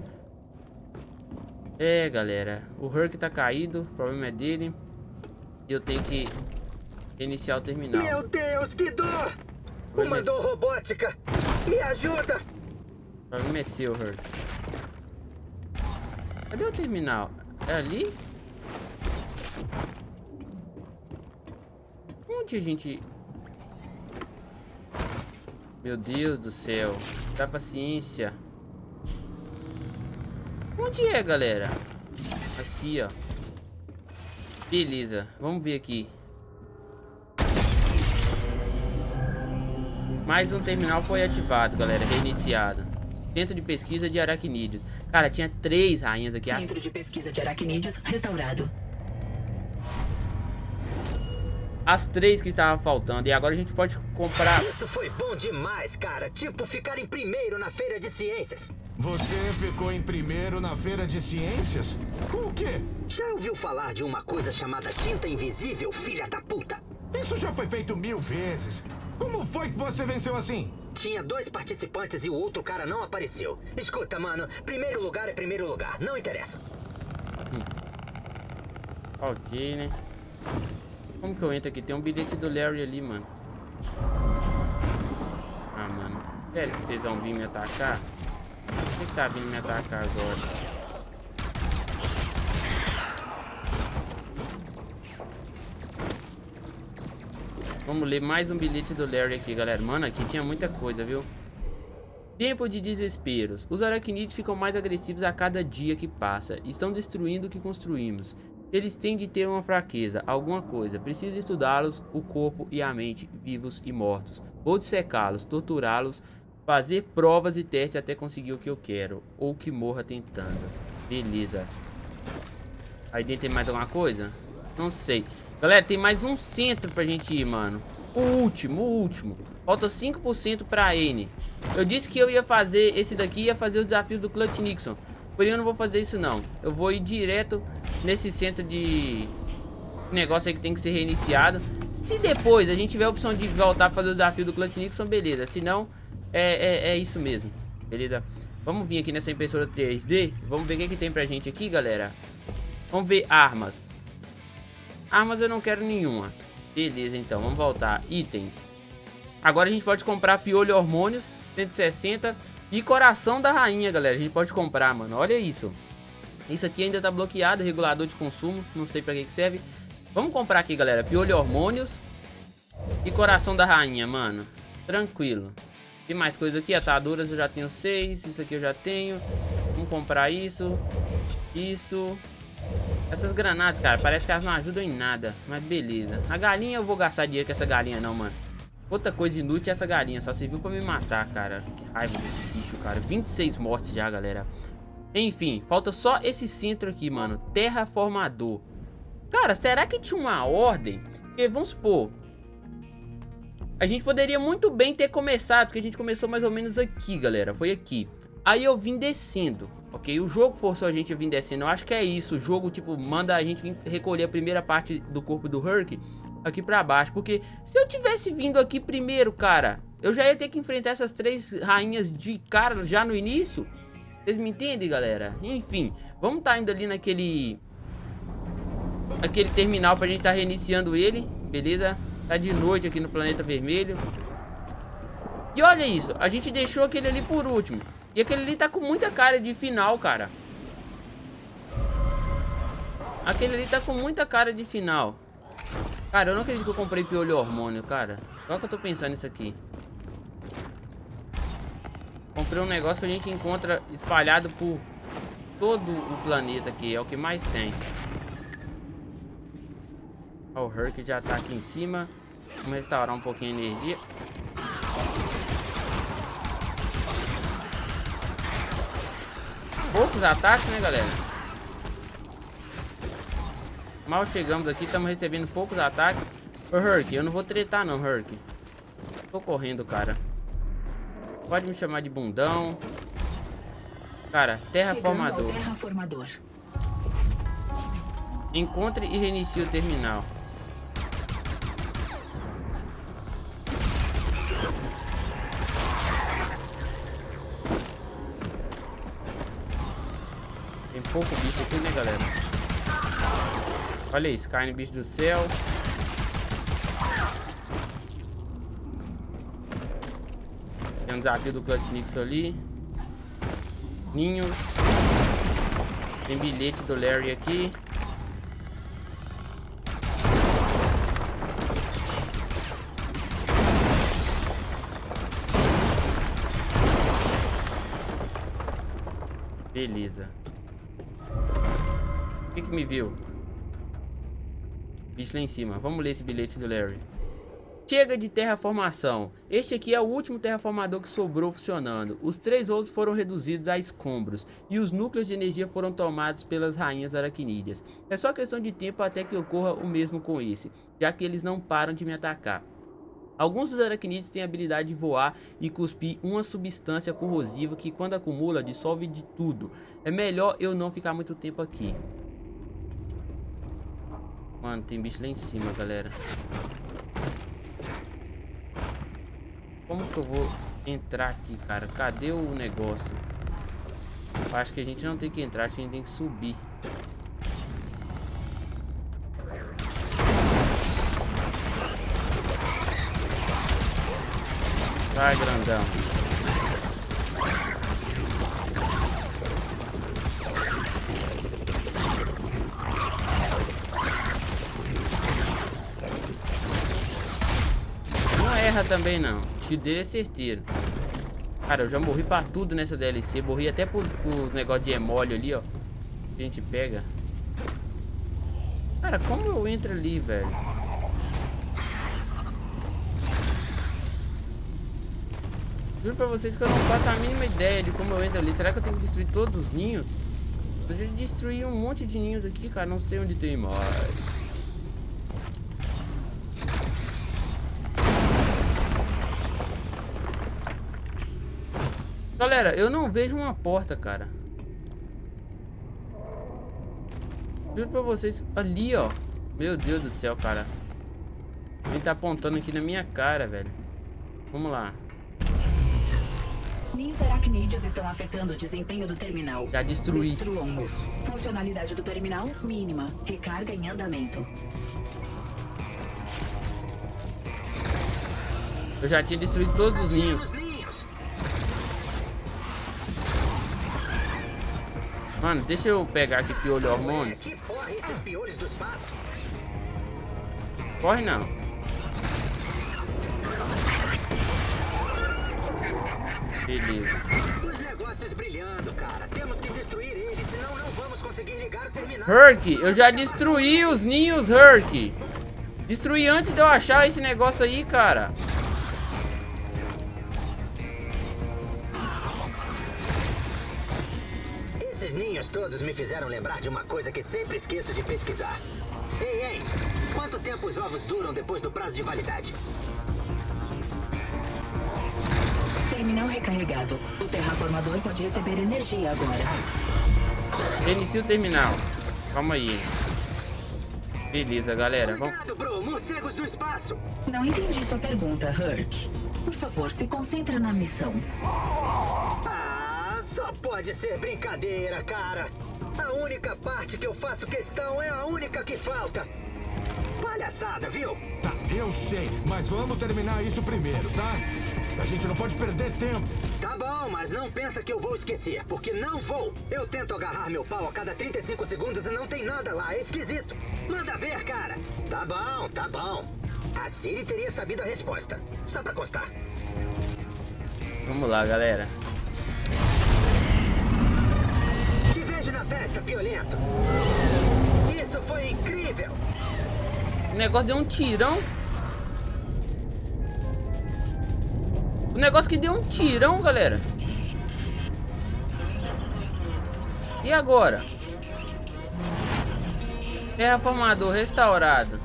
A: É, galera. O Herc tá caído. O problema é dele. E eu tenho que iniciar o terminal.
C: Meu Deus, que dor! Uma dor robótica! Me ajuda!
A: O problema é seu, Herc. Cadê o terminal? É ali? Onde a gente... Meu Deus do céu. Dá paciência. Onde é, galera? Aqui, ó. Beleza. Vamos ver aqui. Mais um terminal foi ativado, galera. Reiniciado. Centro de pesquisa de aracnídeos. Cara, tinha três rainhas aqui.
D: Centro de pesquisa de aracnídeos restaurado.
A: As três que estavam faltando. E agora a gente pode comprar.
C: Isso foi bom demais, cara. Tipo, ficar em primeiro na feira de ciências.
B: Você ficou em primeiro na feira de ciências? Com o quê?
C: Já ouviu falar de uma coisa chamada tinta invisível, filha da puta?
B: Isso já foi feito mil vezes. Como foi que você venceu assim?
C: Tinha dois participantes e o outro cara não apareceu. Escuta, mano, primeiro lugar é primeiro lugar, não interessa.
A: Hum. Ok, né? Como que eu entro aqui? Tem um bilhete do Larry ali, mano. Ah, mano. Sério que vocês vão vir me atacar? Quem tá vindo me atacar agora? Vamos ler mais um bilhete do Larry aqui, galera. Mano, aqui tinha muita coisa, viu? Tempo de desesperos. Os aracnídeos ficam mais agressivos a cada dia que passa. Estão destruindo o que construímos. Eles têm de ter uma fraqueza, alguma coisa. Preciso estudá-los, o corpo e a mente, vivos e mortos. Vou dissecá-los, torturá-los, fazer provas e testes até conseguir o que eu quero. Ou que morra tentando. Beleza. Aí dentro tem mais alguma coisa? Não sei. Galera, tem mais um centro pra gente ir, mano. O último, o último. Falta cinco por cento pra N. Eu disse que eu ia fazer esse daqui, ia fazer os desafios do Clutch Nixon. Porém, eu não vou fazer isso, não. Eu vou ir direto nesse centro de negócio aí que tem que ser reiniciado. Se depois a gente tiver a opção de voltar a fazer o desafio do Clutch Nixon, beleza. Se não, é, é, é isso mesmo. Beleza? Vamos vir aqui nessa impressora três D. Vamos ver o que, que tem pra gente aqui, galera. Vamos ver armas. Armas eu não quero nenhuma. Beleza, então. Vamos voltar. Itens. Agora a gente pode comprar piolho hormônios, cento e sessenta. E coração da rainha, galera. A gente pode comprar, mano. Olha isso. Isso aqui ainda tá bloqueado. Regulador de consumo. Não sei pra que que serve. Vamos comprar aqui, galera. Piolho hormônios. E coração da rainha, mano. Tranquilo. Tem mais coisa aqui. Ataduras eu já tenho seis. Isso aqui eu já tenho. Vamos comprar isso. Isso. Essas granadas, cara, parece que elas não ajudam em nada. Mas beleza. A galinha eu vou gastar dinheiro com essa galinha não, mano. Outra coisa inútil é essa galinha. Só serviu pra me matar, cara. Que raiva desse bicho, cara. vinte e seis mortes já, galera. Enfim, falta só esse centro aqui, mano. Terraformador. Cara, será que tinha uma ordem? Porque, vamos supor, a gente poderia muito bem ter começado, porque a gente começou mais ou menos aqui, galera. Foi aqui. Aí eu vim descendo, ok? O jogo forçou a gente a vir descendo. Eu acho que é isso. O jogo, tipo, manda a gente vir recolher a primeira parte do corpo do Herc aqui pra baixo. Porque se eu tivesse vindo aqui primeiro, cara, eu já ia ter que enfrentar essas três rainhas de cara já no início. Vocês me entendem, galera? Enfim, vamos estar indo ali naquele... aquele terminal pra gente estar reiniciando ele, beleza? Tá de noite aqui no planeta vermelho. E olha isso, a gente deixou aquele ali por último. E aquele ali tá com muita cara de final, cara. Aquele ali tá com muita cara de final. Cara, eu não acredito que eu comprei piolho hormônio, cara. Qual que eu tô pensando nisso aqui? Comprei um negócio que a gente encontra espalhado por todo o planeta aqui. É o que mais tem. Ó, o Herc já tá aqui em cima. Vamos restaurar um pouquinho a energia. Poucos ataques, né, galera? Mal chegamos aqui, estamos recebendo poucos ataques. Ô, Herc, eu não vou tretar não, Herc. Tô correndo, cara. Pode me chamar de bundão. Cara, terraformador.
D: terraformador.
A: Encontre e reinicie o terminal. Tem pouco bicho aqui, né, galera? Olha isso, carne, bicho do céu. Tem um desafio do Clutch Nixon ali. Ninhos. Tem bilhete do Larry aqui. Beleza. O que que me viu? Bicho lá em cima. Vamos ler esse bilhete do Larry. Chega de terraformação. Este aqui é o último terraformador que sobrou funcionando. Os três outros foram reduzidos a escombros. E os núcleos de energia foram tomados pelas rainhas aracnídeas. É só questão de tempo até que ocorra o mesmo com esse. Já que eles não param de me atacar. Alguns dos aracnídeos têm a habilidade de voar e cuspir uma substância corrosiva que, quando acumula, dissolve de tudo. É melhor eu não ficar muito tempo aqui. Mano, tem bicho lá em cima, galera. Como que eu vou entrar aqui, cara? Cadê o negócio? Eu acho que a gente não tem que entrar, acho que a gente tem que subir. Vai, grandão. Não erra também, não. Te dê é certeiro. Cara, eu já morri pra tudo nessa D L C. Morri até por, por negócio de emólio ali, ó. A gente pega. Cara, como eu entro ali, velho? Juro pra vocês que eu não faço a mínima ideia de como eu entro ali. Será que eu tenho que destruir todos os ninhos? Eu já destruí um monte de ninhos aqui, cara. Não sei onde tem mais. Galera, eu não vejo uma porta, cara. Juro pra vocês. Ali, ó. Meu Deus do céu, cara. Ele tá apontando aqui na minha cara, velho. Vamos lá.
D: Ninhos aracnídeos estão afetando o desempenho do terminal.
A: Já destruí.
D: Destruam-os. Funcionalidade do terminal mínima. Recarga em andamento.
A: Eu já tinha destruído todos os ninhos. Mano, deixa eu pegar aqui piolho hormônio.
C: Que porra esses piolhos do espaço?
A: Corre não. Beleza.
C: Os negócios brilhando, cara. Temos que destruir eles, senão não vamos conseguir ligar o terminal.
A: Herc, eu já destruí os ninhos, Herc. Destruí antes de eu achar esse negócio aí, cara.
C: Esses ninhos todos me fizeram lembrar de uma coisa que sempre esqueço de pesquisar. Ei, ei, quanto tempo os ovos duram depois do prazo de validade?
D: Terminal recarregado. O terraformador pode receber energia agora.
A: Reinicia o terminal. Calma aí. Beleza, galera. Vamos...
C: Cuidado, bro, morcegos do espaço.
D: Não entendi sua pergunta, Herc. Por favor, se concentra na missão.
C: Ah, só pode ser brincadeira, cara. A única parte que eu faço questão é a única que falta. Palhaçada, viu?
B: Tá, eu sei, mas vamos terminar isso primeiro, tá? A gente não pode perder tempo.
C: Tá bom, mas não pensa que eu vou esquecer, porque não vou. Eu tento agarrar meu pau a cada trinta e cinco segundos e não tem nada lá, é esquisito. Manda ver, cara. Tá bom, tá bom. A Siri teria sabido a resposta, só pra constar.
A: Vamos lá, galera.
C: Te vejo na festa, piolento. Isso foi incrível.
A: O negócio deu um tirão. O negócio que deu um tirão, galera. E agora? Terraformador restaurado.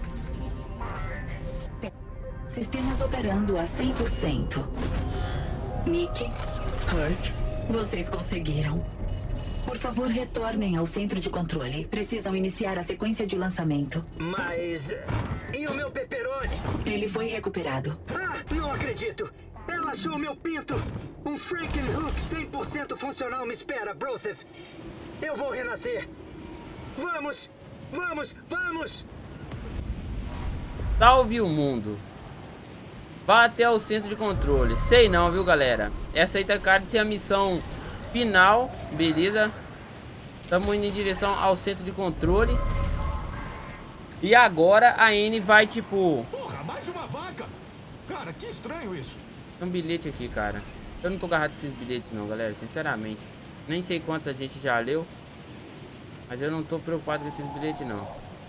D: Sistemas operando a cem por cento. Nick, Herc, vocês conseguiram. Por favor, retornem ao centro de controle. Precisam iniciar a sequência de lançamento.
C: Mas... e o meu pepperoni?
D: Ele foi recuperado.
C: Ah, não acredito. Ela achou meu pinto. Um Frankenhook cem por cento funcional me espera, Broseph. Eu vou renascer. Vamos, vamos, vamos.
A: Salve o mundo. Vá até o centro de controle. Sei não, viu, galera? Essa aí tá cara de ser a missão final. Beleza? Estamos indo em direção ao centro de controle. E agora a Annie vai, tipo...
B: Porra, mais uma vaca. Cara, que estranho isso.
A: Tem um bilhete aqui, cara. Eu não tô agarrado com esses bilhetes não, galera. Sinceramente. Nem sei quantos a gente já leu. Mas eu não tô preocupado com esses bilhetes, não.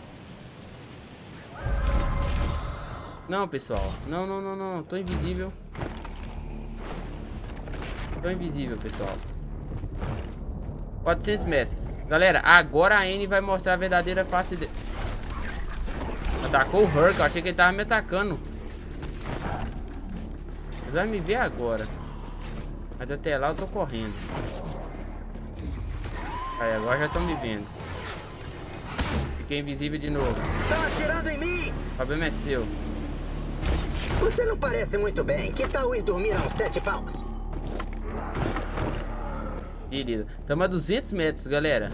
A: Não, pessoal. Não, não, não, não. Tô invisível. Tô invisível, pessoal. quatrocentos metros. Galera, agora a Annie vai mostrar a verdadeira face dele. Atacou o Herc. Eu achei que ele tava me atacando. Mas vai me ver agora. Mas até lá eu tô correndo. Aí, agora já estão me vendo. Fiquei invisível de novo.
C: Tá atirando em mim?
A: O problema é seu.
C: Você não parece muito bem. Que tal ir dormir a uns sete paus?
A: Beleza. Estamos a duzentos metros, galera.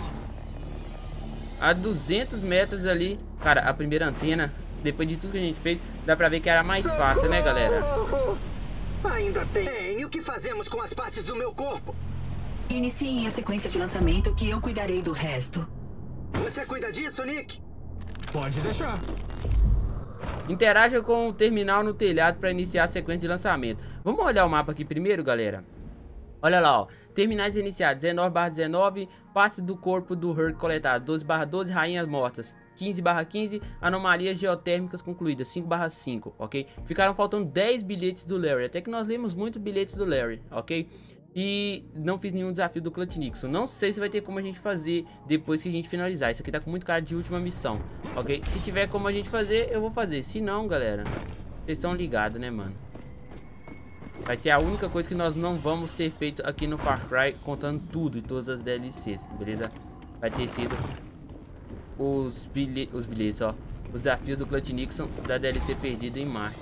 A: A duzentos metros ali. Cara, a primeira antena, depois de tudo que a gente fez, dá pra ver que era mais fácil, né, galera?
C: Ainda tem. E o que fazemos com as partes do meu corpo?
D: Iniciem a sequência de lançamento que eu cuidarei do resto.
C: Você cuida disso, Nick?
B: Pode deixar.
A: Interaja com o terminal no telhado para iniciar a sequência de lançamento. Vamos olhar o mapa aqui primeiro, galera. Olha lá, ó. Terminais iniciados, dezenove barra dezenove. Partes do corpo do Herc coletadas, doze barra doze. Rainhas mortas, quinze barra quinze. Anomalias geotérmicas concluídas, cinco barra cinco, ok? Ficaram faltando dez bilhetes do Larry. Até que nós lemos muitos bilhetes do Larry, ok? E não fiz nenhum desafio do Clutch Nixon. Não sei se vai ter como a gente fazer depois que a gente finalizar. Isso aqui tá com muito cara de última missão, ok? Se tiver como a gente fazer, eu vou fazer. Se não, galera, vocês estão ligados, né, mano? Vai ser a única coisa que nós não vamos ter feito aqui no Far Cry, contando tudo e todas as D L Cs, beleza? Vai ter sido os, bilhe os bilhetes, ó. Os desafios do Clutch Nixon da D L C Perdida em Marte.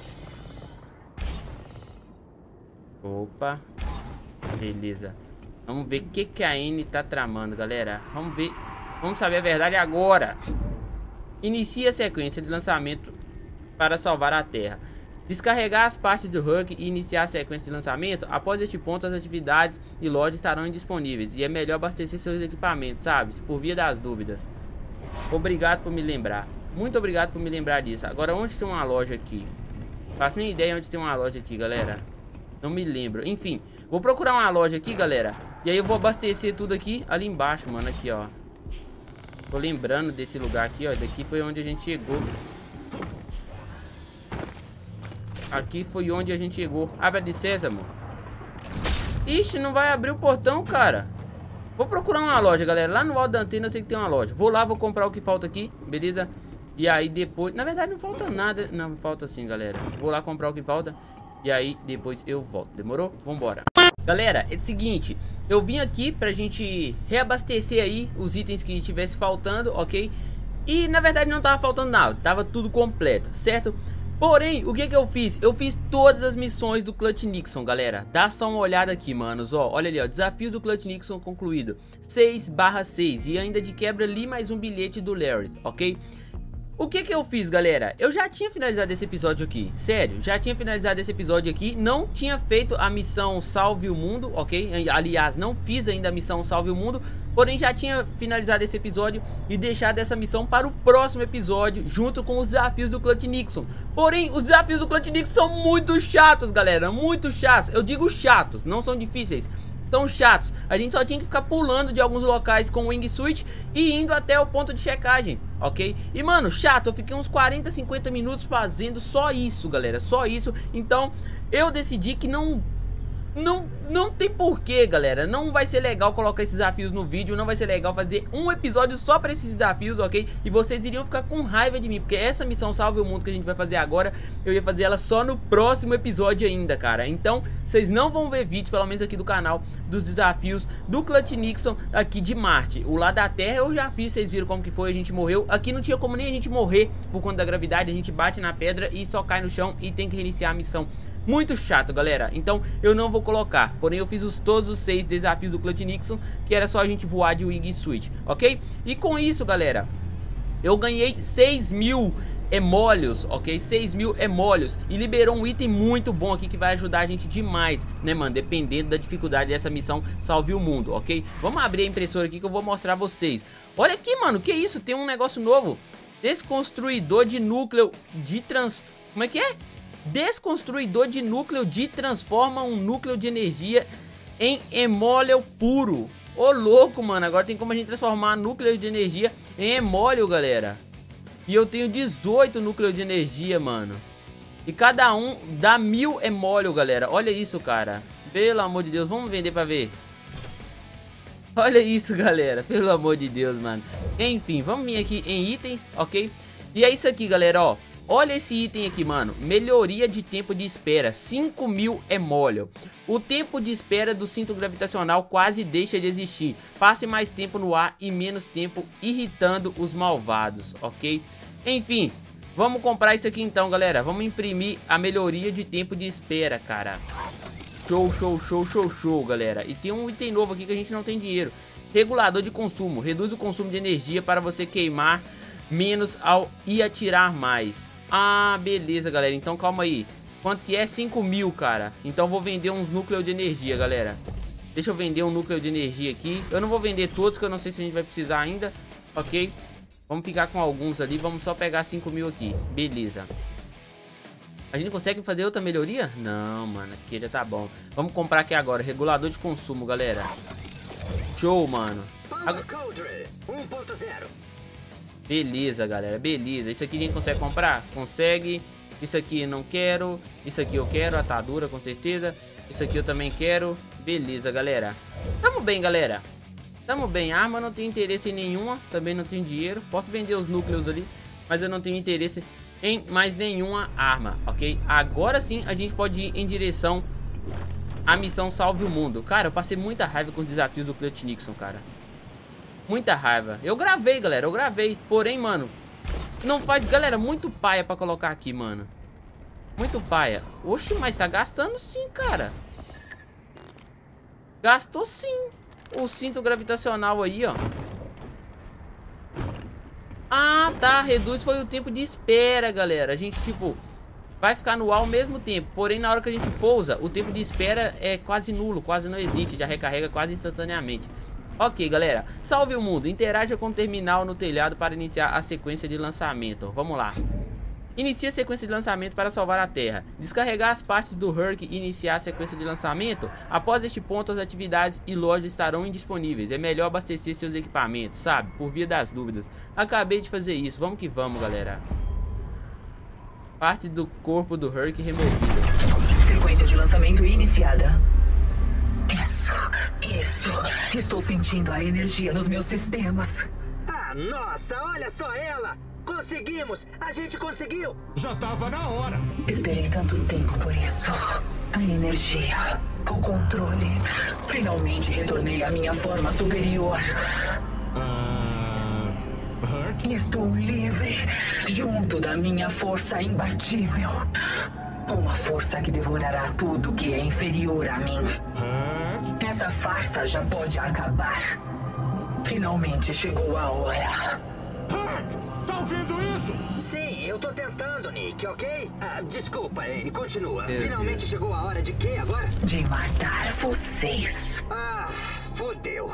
A: Opa. Beleza. Vamos ver o que, que a N tá tramando, galera. Vamos ver. Vamos saber a verdade agora. Inicie a sequência de lançamento para salvar a Terra. Descarregar as partes do Hulk e iniciar a sequência de lançamento. Após este ponto, as atividades e lojas estarão indisponíveis. E é melhor abastecer seus equipamentos, sabe? Por via das dúvidas. Obrigado por me lembrar. Muito obrigado por me lembrar disso. Agora, onde tem uma loja aqui? Faço nem ideia onde tem uma loja aqui, galera. Não me lembro. Enfim, vou procurar uma loja aqui, galera. E aí eu vou abastecer tudo aqui, ali embaixo, mano. Aqui, ó. Tô lembrando desse lugar aqui, ó. Daqui foi onde a gente chegou. Aqui foi onde a gente chegou. Abre de sésamo. Ixi, não vai abrir o portão, cara. Vou procurar uma loja, galera. Lá no alto da antena eu sei que tem uma loja. Vou lá, vou comprar o que falta aqui, beleza? E aí depois... Na verdade não falta nada. Não, falta sim, galera. Vou lá comprar o que falta. E aí depois eu volto. Demorou? Vambora. Galera, é o seguinte. Eu vim aqui pra gente reabastecer aí os itens que tivesse faltando, ok? E na verdade não tava faltando nada. Tava tudo completo, certo? Porém, o que que eu fiz? Eu fiz todas as missões do Clutch Nixon, galera. Dá só uma olhada aqui, manos, ó. Olha ali, ó. Desafio do Clutch Nixon concluído. seis barra seis. E ainda de quebra ali mais um bilhete do Larry, ok? O que que eu fiz, galera? Eu já tinha finalizado esse episódio aqui. Sério, já tinha finalizado esse episódio aqui. Não tinha feito a missão Salve o Mundo, ok? Aliás, não fiz ainda a missão Salve o Mundo. Porém, já tinha finalizado esse episódio e deixado essa missão para o próximo episódio, junto com os desafios do Clutch Nixon. Porém, os desafios do Clutch Nixon são muito chatos, galera. Muito chatos. Eu digo chatos, não são difíceis. Tão chatos. A gente só tinha que ficar pulando de alguns locais com o wingsuit e indo até o ponto de checagem, ok? E mano, chato, eu fiquei uns quarenta, cinquenta minutos fazendo só isso, galera, só isso. Então eu decidi que não Não, não tem porquê, galera. Não vai ser legal colocar esses desafios no vídeo. Não vai ser legal fazer um episódio só pra esses desafios, ok? E vocês iriam ficar com raiva de mim, porque essa missão Salve o Mundo que a gente vai fazer agora, eu ia fazer ela só no próximo episódio ainda, cara. Então, vocês não vão ver vídeos, pelo menos aqui do canal, dos desafios do Clutch Nixon aqui de Marte. O lá da Terra eu já fiz, vocês viram como que foi, a gente morreu. Aqui não tinha como nem a gente morrer por conta da gravidade. A gente bate na pedra e só cai no chão e tem que reiniciar a missão. Muito chato, galera. Então eu não vou colocar. Porém eu fiz os, todos os seis desafios do Clutch Nixon, que era só a gente voar de wingsuit, ok? E com isso, galera, eu ganhei seis mil hemólios, ok? seis mil hemólios. E liberou um item muito bom aqui que vai ajudar a gente demais, né, mano? Dependendo da dificuldade dessa missão Salve o Mundo, ok? Vamos abrir a impressora aqui que eu vou mostrar a vocês. Olha aqui, mano, que isso? Tem um negócio novo. Desconstruidor de núcleo de trans... Como é que é? Desconstruidor de núcleo de transforma um núcleo de energia em hemólio puro. Ô louco, mano, agora tem como a gente transformar núcleo de energia em hemólio, galera. E eu tenho dezoito núcleos de energia, mano. E cada um dá mil hemólio, galera. Olha isso, cara. Pelo amor de Deus, vamos vender pra ver. Olha isso, galera, pelo amor de Deus, mano. Enfim, vamos vir aqui em itens, ok? E é isso aqui, galera, ó. Olha esse item aqui, mano. Melhoria de tempo de espera, cinco mil hemólio. O tempo de espera do cinto gravitacional quase deixa de existir. Passe mais tempo no ar e menos tempo irritando os malvados, ok? Enfim, vamos comprar isso aqui então, galera. Vamos imprimir a melhoria de tempo de espera, cara. Show, show, show, show, show, galera. E tem um item novo aqui que a gente não tem dinheiro. Regulador de consumo. Reduz o consumo de energia para você queimar menos ao e atirar mais. Ah, beleza, galera. Então calma aí. Quanto que é? cinco mil, cara. Então vou vender uns núcleos de energia, galera. Deixa eu vender um núcleo de energia aqui. Eu não vou vender todos, que eu não sei se a gente vai precisar ainda. Ok? Vamos ficar com alguns ali. Vamos só pegar cinco mil aqui. Beleza. A gente consegue fazer outra melhoria? Não, mano. Aqui já tá bom. Vamos comprar aqui agora. Regulador de consumo, galera. Show, mano. Agora...
C: um ponto zero.
A: Beleza, galera, beleza. Isso aqui a gente consegue comprar? Consegue. Isso aqui não quero. Isso aqui eu quero, atadura com certeza. Isso aqui eu também quero. Beleza, galera. Tamo bem, galera. Tamo bem, arma não tenho interesse em nenhuma. Também não tenho dinheiro. Posso vender os núcleos ali, mas eu não tenho interesse em mais nenhuma arma, ok? Agora sim a gente pode ir em direção a missão Salve o Mundo. Cara, eu passei muita raiva com os desafios do Clutch Nixon, cara. Muita raiva. Eu gravei, galera, eu gravei. Porém, mano, não faz... Galera, muito paia pra colocar aqui, mano. Muito paia. Oxi, mas tá gastando sim, cara. Gastou sim. O cinto gravitacional aí, ó. Ah, tá. Reduz foi o tempo de espera, galera. A gente, tipo... vai ficar no ar ao mesmo tempo, porém na hora que a gente pousa, o tempo de espera é quase nulo, quase não existe, já recarrega quase instantaneamente. Ok, galera, salve o mundo, interaja com o terminal no telhado para iniciar a sequência de lançamento. Vamos lá. Inicie a sequência de lançamento para salvar a Terra. Descarregar as partes do Herc e iniciar a sequência de lançamento. Após este ponto, as atividades e lojas estarão indisponíveis. É melhor abastecer seus equipamentos, sabe? Por via das dúvidas. Acabei de fazer isso, vamos que vamos, galera. Parte do corpo do Herc removida.
D: Sequência de lançamento iniciada. Isso, isso. Estou sentindo a energia nos meus sistemas.
C: Ah, nossa, olha só ela! Conseguimos! A gente conseguiu!
B: Já tava na hora.
D: Esperei tanto tempo por isso. A energia, o controle. Finalmente retornei à minha forma superior.
B: Ah... Herc?
D: Estou livre, junto da minha força imbatível. Uma força que devorará tudo que é inferior a mim.
B: Herc?
D: Essa farsa já pode acabar. Finalmente chegou a hora.
B: Herc! Tá ouvindo isso?
C: Sim, eu tô tentando, Nick, ok? Ah, desculpa, ele continua.
A: Meu
C: Finalmente
A: Deus.
C: chegou a hora de quê agora?
D: De matar vocês.
C: Ah, fodeu.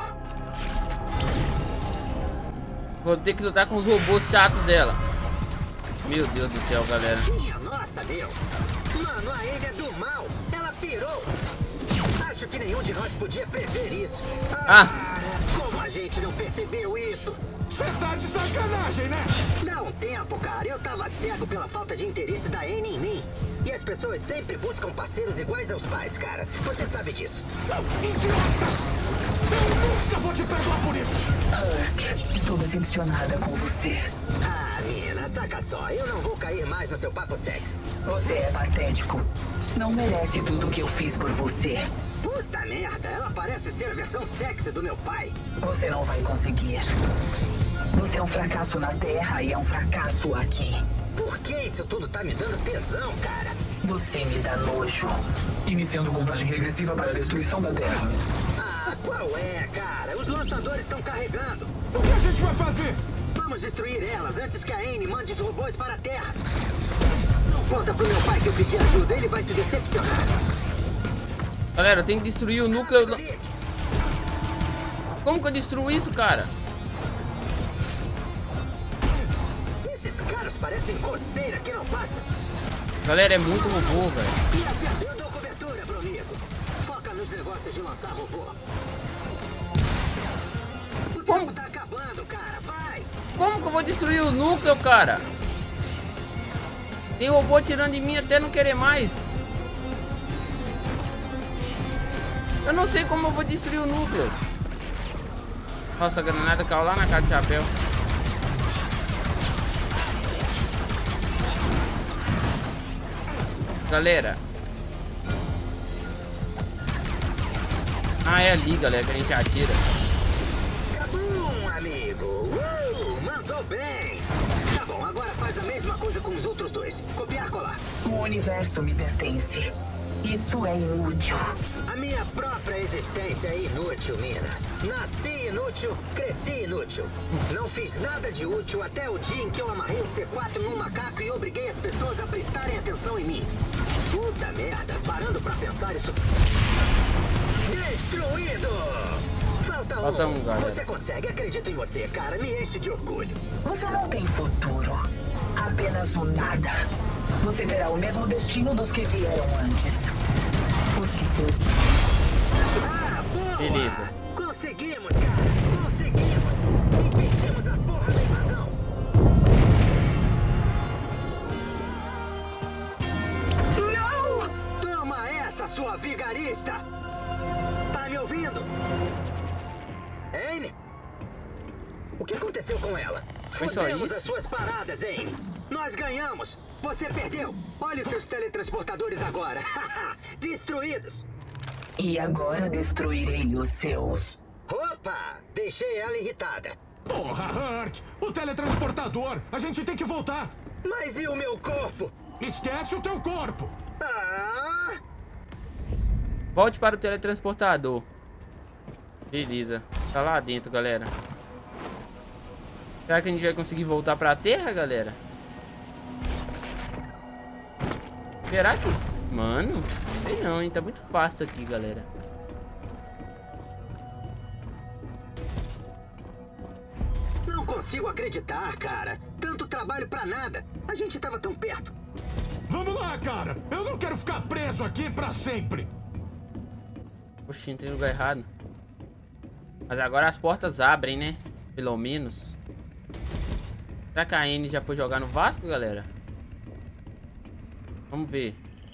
A: Vou ter que lutar com os robôs chatos dela. Meu Deus do céu, galera.
C: Minha nossa, meu. Mano, a Amy é do mal. Ela pirou. Acho que nenhum de nós podia prever isso. Ah, como a gente não percebeu isso?
B: Você tá de sacanagem, né?
C: Dá um tempo, cara. Eu tava cego pela falta de interesse da Anne em mim. E as pessoas sempre buscam parceiros iguais aos pais, cara. Você sabe disso.
B: Não, idiota! Eu nunca vou te perdoar por isso!
D: Herc, estou decepcionada com você.
C: Ah, mina, saca só. Eu não vou cair mais no seu papo sexy.
D: Você é patético. Não merece tudo o que eu fiz por você.
C: Puta merda, ela parece ser a versão sexy do meu pai.
D: Você não vai conseguir. Você é um fracasso na Terra e é um fracasso aqui.
C: Por que isso tudo tá me dando tesão, cara?
D: Você me dá nojo. Iniciando contagem regressiva para a destruição da Terra.
C: Ah, qual é, cara? Os lançadores estão carregando.
B: O que a gente vai fazer?
C: Vamos destruir elas antes que a Anne mande os robôs para a Terra. Não conta pro meu pai que eu pedi ajuda, ele vai se decepcionar.
A: Galera, eu tenho que destruir o núcleo. Como que eu destruo isso, cara?
C: Esses caras parecem coceira que não passa.
A: Galera, é muito robô, velho.
C: E assim, eu dou cobertura, Bromigo. Foca nos negócios de lançar robô. O
A: Como?
C: tempo tá acabando, cara. Vai!
A: Como que eu vou destruir o núcleo, cara? Tem robô tirando de mim até não querer mais. Eu não sei como eu vou destruir o núcleo. Nossa, a granada caiu lá na cara do chapéu. Galera. Ah, é ali, galera, que a gente atira.
C: Cabum, amigo! Uh, mandou bem! Tá bom, agora faz a mesma coisa com os outros dois. Copiar, colar.
D: O universo me pertence. Isso é inútil.
C: A minha própria existência é inútil, mina. Nasci inútil, cresci inútil. Não fiz nada de útil até o dia em que eu amarrei o C quatro num macaco e obriguei as pessoas a prestarem atenção em mim. Puta merda, parando pra pensar isso... Destruído! Falta um.
A: Falta um, galera.
C: Você consegue, acredito em você, cara. Me enche de orgulho.
D: Você não tem futuro. Apenas o nada. Você terá o mesmo destino dos que vieram antes. Os que foram.
C: Ah, boa!
A: Beleza.
C: Conseguimos, cara! Conseguimos! Impedimos a porra da invasão!
D: Não!
C: Toma essa, sua vigarista! Tá me ouvindo? Anne? O que aconteceu com ela?
A: Foi só
C: Fudemos
A: isso?
C: as suas paradas, Zane. Nós ganhamos. Você perdeu. Olha os seus teletransportadores agora. Destruídos.
D: E agora destruirei os seus.
C: Opa! Deixei ela irritada.
B: Porra, Herc! O teletransportador! A gente tem que voltar!
C: Mas e o meu corpo?
B: Esquece o teu corpo!
C: Ah!
A: Volte para o teletransportador. Beleza. Tá lá dentro, galera. Será que a gente vai conseguir voltar pra Terra, galera? Será que... Mano, sei não, hein? Tá muito fácil aqui, galera.
C: Não consigo acreditar, cara. Tanto trabalho pra nada. A gente tava tão perto.
B: Vamos lá, cara! Eu não quero ficar preso aqui pra sempre!
A: Oxi, entrei no lugar errado. Mas agora as portas abrem, né? Pelo menos. Será que a Anne já foi jogar no Vasco, galera? Vamos ver.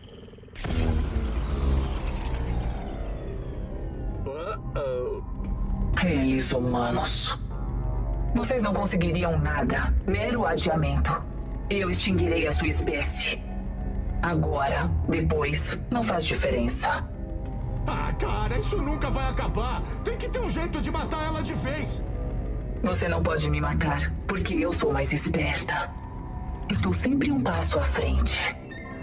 C: Uh-oh.
D: Eles humanos. Vocês não conseguiriam nada. Mero adiamento. Eu extinguirei a sua espécie. Agora, depois, não faz diferença.
B: Ah, cara, isso nunca vai acabar! Tem que ter um jeito de matar ela de vez!
D: Você não pode me matar, porque eu sou mais esperta. Estou sempre um passo à frente.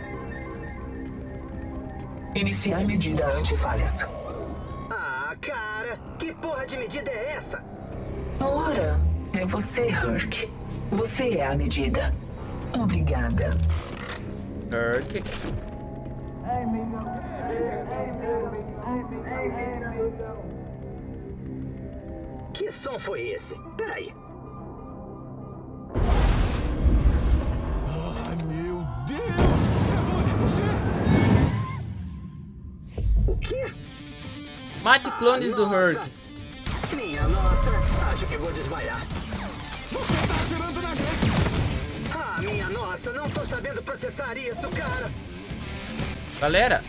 D: Iniciar medida anti-falhas.
C: Ah, cara! Que porra de medida é essa?
D: Ora, é você, Herc. Você é a medida. Obrigada.
A: Herc.
C: Que som foi esse? Peraí.
B: Ai, meu Deus! É você?
C: O quê?
A: Mate clones
C: Ah,
A: do
C: nossa.
A: Herc.
C: Minha nossa, acho que vou desmaiar.
B: Você tá atirando na gente!
C: Ah, minha nossa, não tô sabendo processar isso, cara.
A: Galera.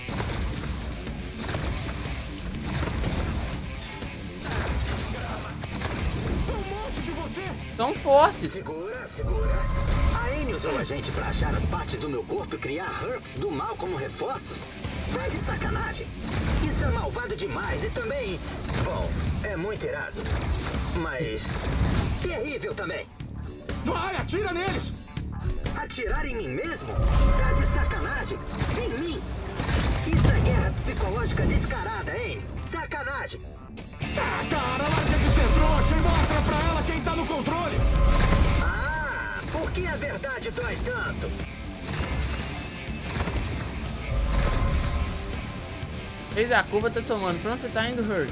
B: Tem um monte de você!
A: Tão fortes.
C: Segura, segura. A Anne usou a gente pra achar as partes do meu corpo e criar Hercs do mal como reforços. Tá de sacanagem. Isso é malvado demais e também... Bom, é muito irado. Mas... terrível também.
B: Vai, atira neles!
C: Atirar em mim mesmo? Tá de sacanagem? Em mim? Isso é guerra psicológica descarada, hein? Sacanagem.
B: Ah, cara, larga de ser trouxa e mostra pra ela quem tá no controle!
C: Ah, por que a verdade dói tanto?
A: Fez a curva, tá tomando. Pra onde você tá indo, Herc?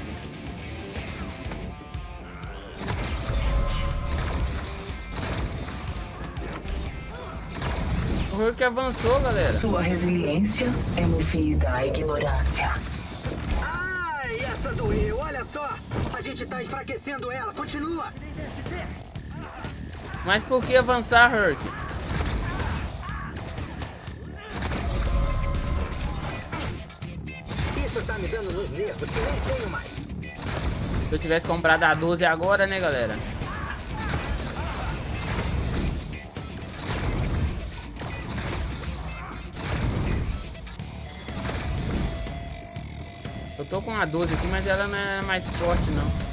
A: O Herc avançou, galera.
D: Sua resiliência é movida à ignorância.
C: Ai, essa doeu, olha só. A gente tá enfraquecendo ela, continua.
A: Mas por que avançar, Herc?
C: Isso tá me dando nos nervos que nem tenho mais.
A: Se eu tivesse comprado a doze agora, né, galera? Eu tô com a doze aqui, mas ela não é mais forte, não.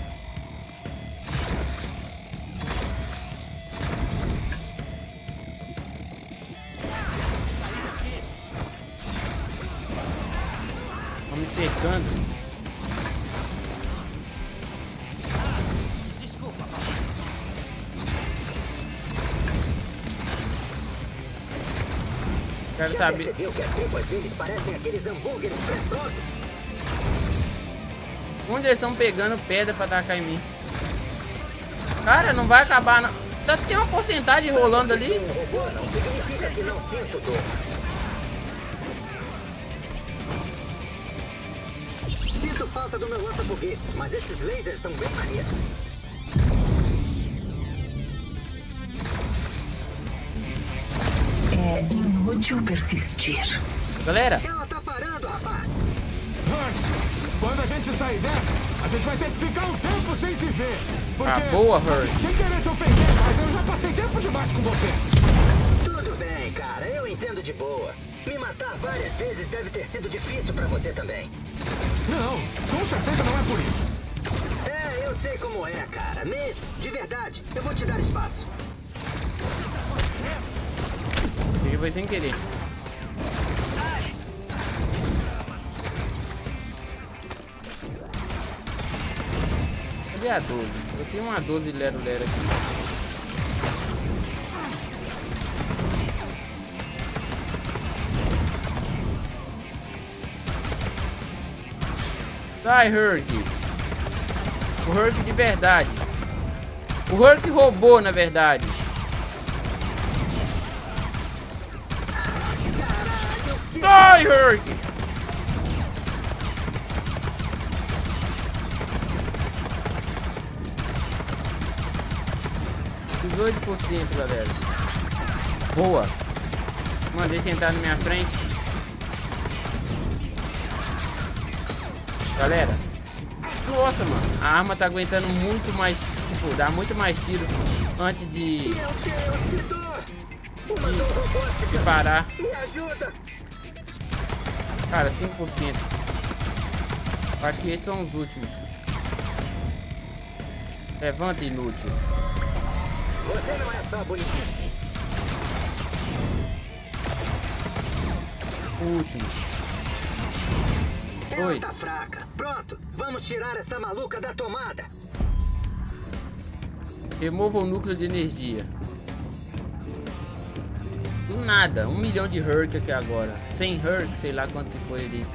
A: Vamos me cercando. Quero
C: Já
A: saber.
C: percebeu que as tripas deles parecem aqueles hambúrgueres pré-prontos?
A: Onde eles estão pegando pedra pra atacar em mim? Cara, não vai acabar não. Só tem uma porcentagem rolando ali.
C: Um robô não significa que não sinto dor. Sinto falta do meu lança-foguetes, mas esses lasers são bem maneiros.
D: É inútil persistir.
A: Galera,
C: Ela tá parando, rapaz.
B: Herc, Quando a gente sair dessa, a gente vai ter que ficar um tempo sem se ver. Porque,
A: ah, boa, Hurk.
B: Assim, sem querer te ofender, mas eu já passei tempo demais com você.
C: Tudo bem, cara. Eu entendo de boa. Me matar várias vezes deve ter sido difícil pra você também.
B: Não, com certeza não é por isso.
C: É, eu sei como é, cara. Mesmo, de verdade. Eu vou te dar espaço.
A: Ele foi sem querer. Cadê a doze? Eu tenho uma doze lero lero aqui. Sai, Hurk. O Hurk de verdade. O Hurk roubou, na verdade. Sai, Hurk. dezoito por cento, galera. Boa. Mandei sentar na minha frente. Galera. Nossa, mano. A arma tá aguentando muito mais. Tipo, dá muito mais tiro antes de.
C: Meu Deus, Vitor! Uma dor robótica!
A: De parar.
C: Me ajuda!
A: Cara, cinco por cento. Acho que esses são os últimos. Levanta, inútil.
C: Você não é só bonitinho.
A: O último.
C: Ela
A: Oi.
C: tá fraca. Pronto, vamos tirar essa maluca da tomada.
A: Remova o núcleo de energia. Do nada, um milhão de Hurk aqui agora. cem Hurk, sei lá quanto que foi ali.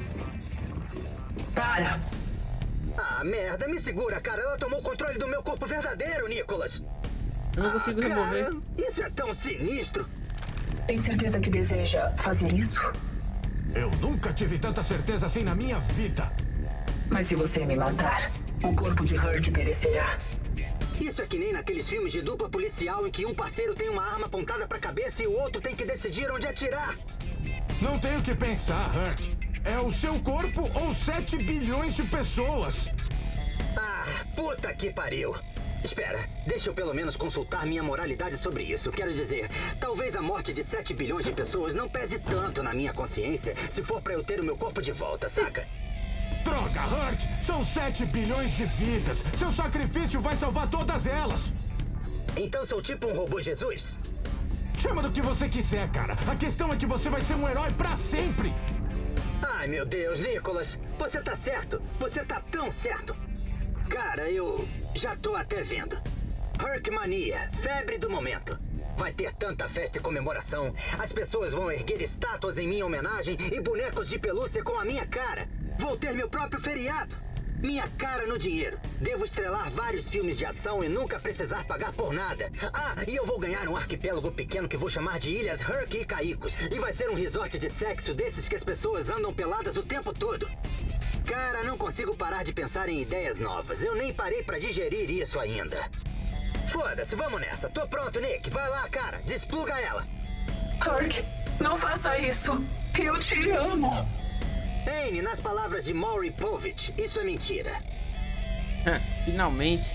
D: Para!
C: Ah, merda, me segura, cara. Ela tomou o controle do meu corpo verdadeiro, Nicholas.
A: Eu não consigo
C: ah,
A: remover.
C: Cara, isso é tão sinistro.
D: Tem certeza que deseja fazer isso?
B: Eu nunca tive tanta certeza assim na minha vida.
D: Mas se você me matar, o corpo de Hurk perecerá.
C: Isso é que nem naqueles filmes de dupla policial em que um parceiro tem uma arma apontada pra cabeça e o outro tem que decidir onde atirar.
B: Não tenho que pensar, Hurk. É o seu corpo ou sete bilhões de pessoas?
C: Ah, puta que pariu. Espera, deixa eu pelo menos consultar minha moralidade sobre isso. Quero dizer, talvez a morte de sete bilhões de pessoas não pese tanto na minha consciência se for pra eu ter o meu corpo de volta, saca?
B: Droga, Hurk! São sete bilhões de vidas. Seu sacrifício vai salvar todas elas.
C: Então sou tipo um robô Jesus?
B: Chama do que você quiser, cara. A questão é que você vai ser um herói pra sempre.
C: Ai, meu Deus, Nicholas. Você tá certo. Você tá tão certo. Cara, eu já tô até vendo. Hurk Mania, febre do momento. Vai ter tanta festa e comemoração. As pessoas vão erguer estátuas em minha homenagem e bonecos de pelúcia com a minha cara. Vou ter meu próprio feriado. Minha cara no dinheiro. Devo estrelar vários filmes de ação e nunca precisar pagar por nada. Ah, e eu vou ganhar um arquipélago pequeno que vou chamar de Ilhas Hurk e Caicos. E vai ser um resort de sexo desses que as pessoas andam peladas o tempo todo. Cara, não consigo parar de pensar em ideias novas. Eu nem parei pra digerir isso ainda. Foda-se, vamos nessa. Tô pronto, Nick. Vai lá, cara. Despluga ela.
D: Hurk, não faça isso. Eu te amo.
C: Anne, nas palavras de Maury Povich, isso é mentira.
A: Finalmente.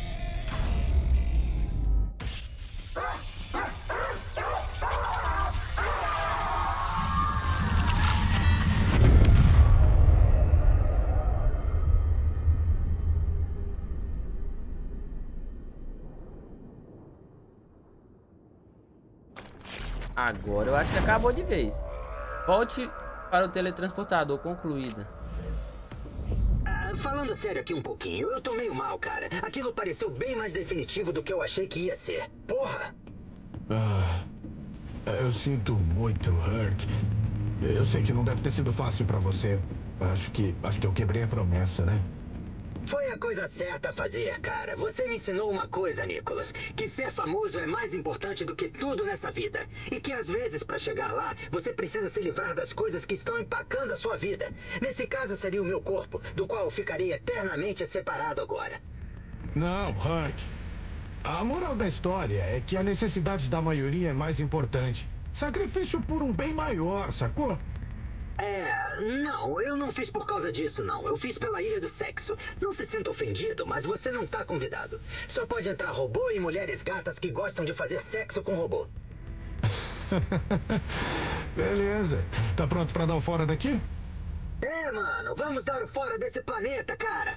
A: Agora eu acho que acabou de vez. Volte para o teletransportador, concluída.
C: Ah, falando sério aqui um pouquinho, eu tô meio mal, cara. Aquilo pareceu bem mais definitivo do que eu achei que ia ser. Porra!
B: Ah, eu sinto muito, Hurk. Eu sei que não deve ter sido fácil pra você. Acho que, acho que eu quebrei a promessa, né?
C: Foi a coisa certa a fazer, cara. Você me ensinou uma coisa, Nicholas. Que ser famoso é mais importante do que tudo nessa vida. E que às vezes, pra chegar lá, você precisa se livrar das coisas que estão empacando a sua vida. Nesse caso, seria o meu corpo, do qual eu ficarei eternamente separado agora.
B: Não, Hurk. A moral da história é que a necessidade da maioria é mais importante. Sacrifício por um bem maior, sacou?
C: É, não, eu não fiz por causa disso, não. Eu fiz pela Ilha do Sexo. Não se sinta ofendido, mas você não tá convidado. Só pode entrar robô e mulheres gatas que gostam de fazer sexo com robô.
B: Beleza. Tá pronto pra dar o fora daqui?
C: É, mano, vamos dar o fora desse planeta, cara.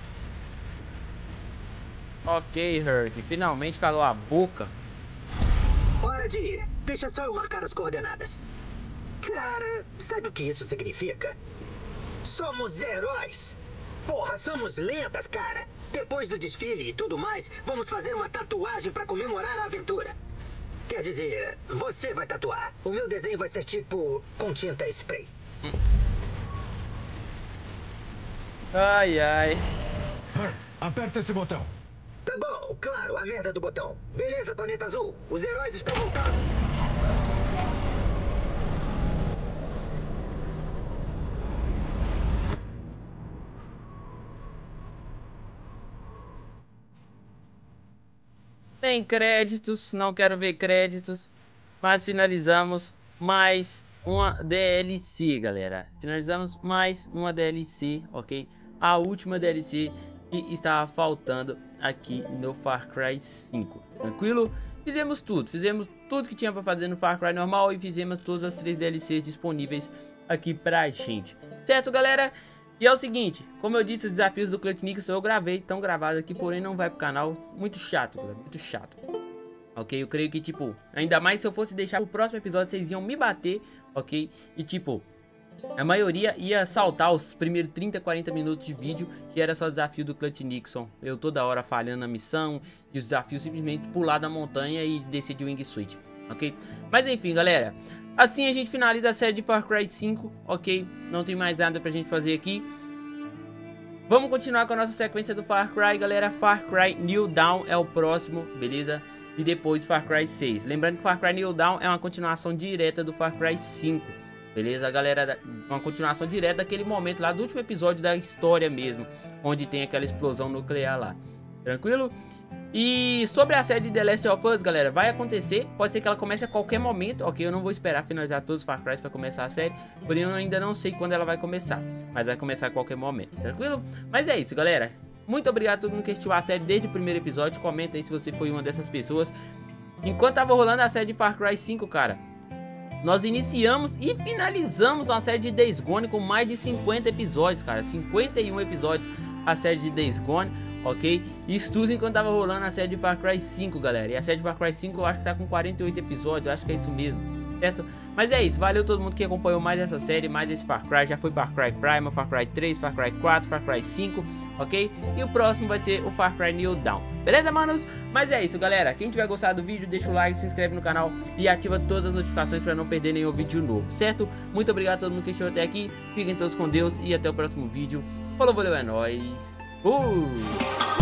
A: Ok, Herc, finalmente calou a boca.
C: Hora de ir. Deixa só eu marcar as coordenadas. Cara, sabe o que isso significa? Somos heróis. Porra, somos lendas, cara. Depois do desfile e tudo mais, vamos fazer uma tatuagem pra comemorar a aventura. Quer dizer, você vai tatuar. O meu desenho vai ser tipo com tinta spray.
A: Ai, ai.
B: Aperta esse botão.
C: Tá bom, claro, a merda do botão. Beleza, Planeta Azul. Os heróis estão voltando.
A: Tem créditos, não quero ver créditos. Mas finalizamos mais uma D L C, galera. Finalizamos mais uma D L C, ok? A última D L C que estava faltando aqui no Far Cry cinco. Tranquilo? Fizemos tudo, fizemos tudo que tinha para fazer no Far Cry normal e fizemos todas as três D L Cs disponíveis aqui pra gente. Certo, galera? E é o seguinte, como eu disse, os desafios do Clutch Nixon eu gravei, estão gravados aqui, porém não vai pro canal. Muito chato, galera, muito chato. Ok, eu creio que, tipo, ainda mais se eu fosse deixar pro próximo episódio, vocês iam me bater, ok? E, tipo, a maioria ia saltar os primeiros trinta, quarenta minutos de vídeo, que era só o desafio do Clutch Nixon. Eu toda hora falhando na missão, e os desafios simplesmente pular da montanha e descer de wingsuit, ok? Mas enfim, galera, assim a gente finaliza a série de Far Cry cinco, ok? Não tem mais nada pra gente fazer aqui. Vamos continuar com a nossa sequência do Far Cry, galera. Far Cry New Dawn é o próximo, beleza? E depois Far Cry seis. Lembrando que Far Cry New Dawn é uma continuação direta do Far Cry cinco. Beleza, galera? Uma continuação direta daquele momento lá do último episódio da história mesmo, onde tem aquela explosão nuclear lá. Tranquilo? E sobre a série de The Last of Us, galera, vai acontecer. Pode ser que ela comece a qualquer momento, ok? Eu não vou esperar finalizar todos os Far Cry para começar a série, porém eu ainda não sei quando ela vai começar, mas vai começar a qualquer momento, tranquilo? Mas é isso, galera. Muito obrigado a todo mundo que assistiu a série desde o primeiro episódio. Comenta aí se você foi uma dessas pessoas. Enquanto tava rolando a série de Far Cry cinco, cara, nós iniciamos e finalizamos uma série de Days Gone com mais de cinquenta episódios, cara. cinquenta e um episódios a série de Days Gone, ok? Isso tudo enquanto tava rolando a série de Far Cry cinco, galera. E a série de Far Cry cinco eu acho que tá com quarenta e oito episódios, eu acho que é isso mesmo. Certo? Mas é isso, valeu todo mundo que acompanhou mais essa série, mais esse Far Cry. Já foi Far Cry Primal, Far Cry três, Far Cry quatro, Far Cry cinco, ok? E o próximo vai ser o Far Cry New Dawn, beleza, manos? Mas é isso, galera. Quem tiver gostado do vídeo, deixa o like, se inscreve no canal e ativa todas as notificações para não perder nenhum vídeo novo, certo? Muito obrigado a todo mundo que assistiu até aqui. Fiquem todos com Deus e até o próximo vídeo. Falou, valeu, é nóis. Fui!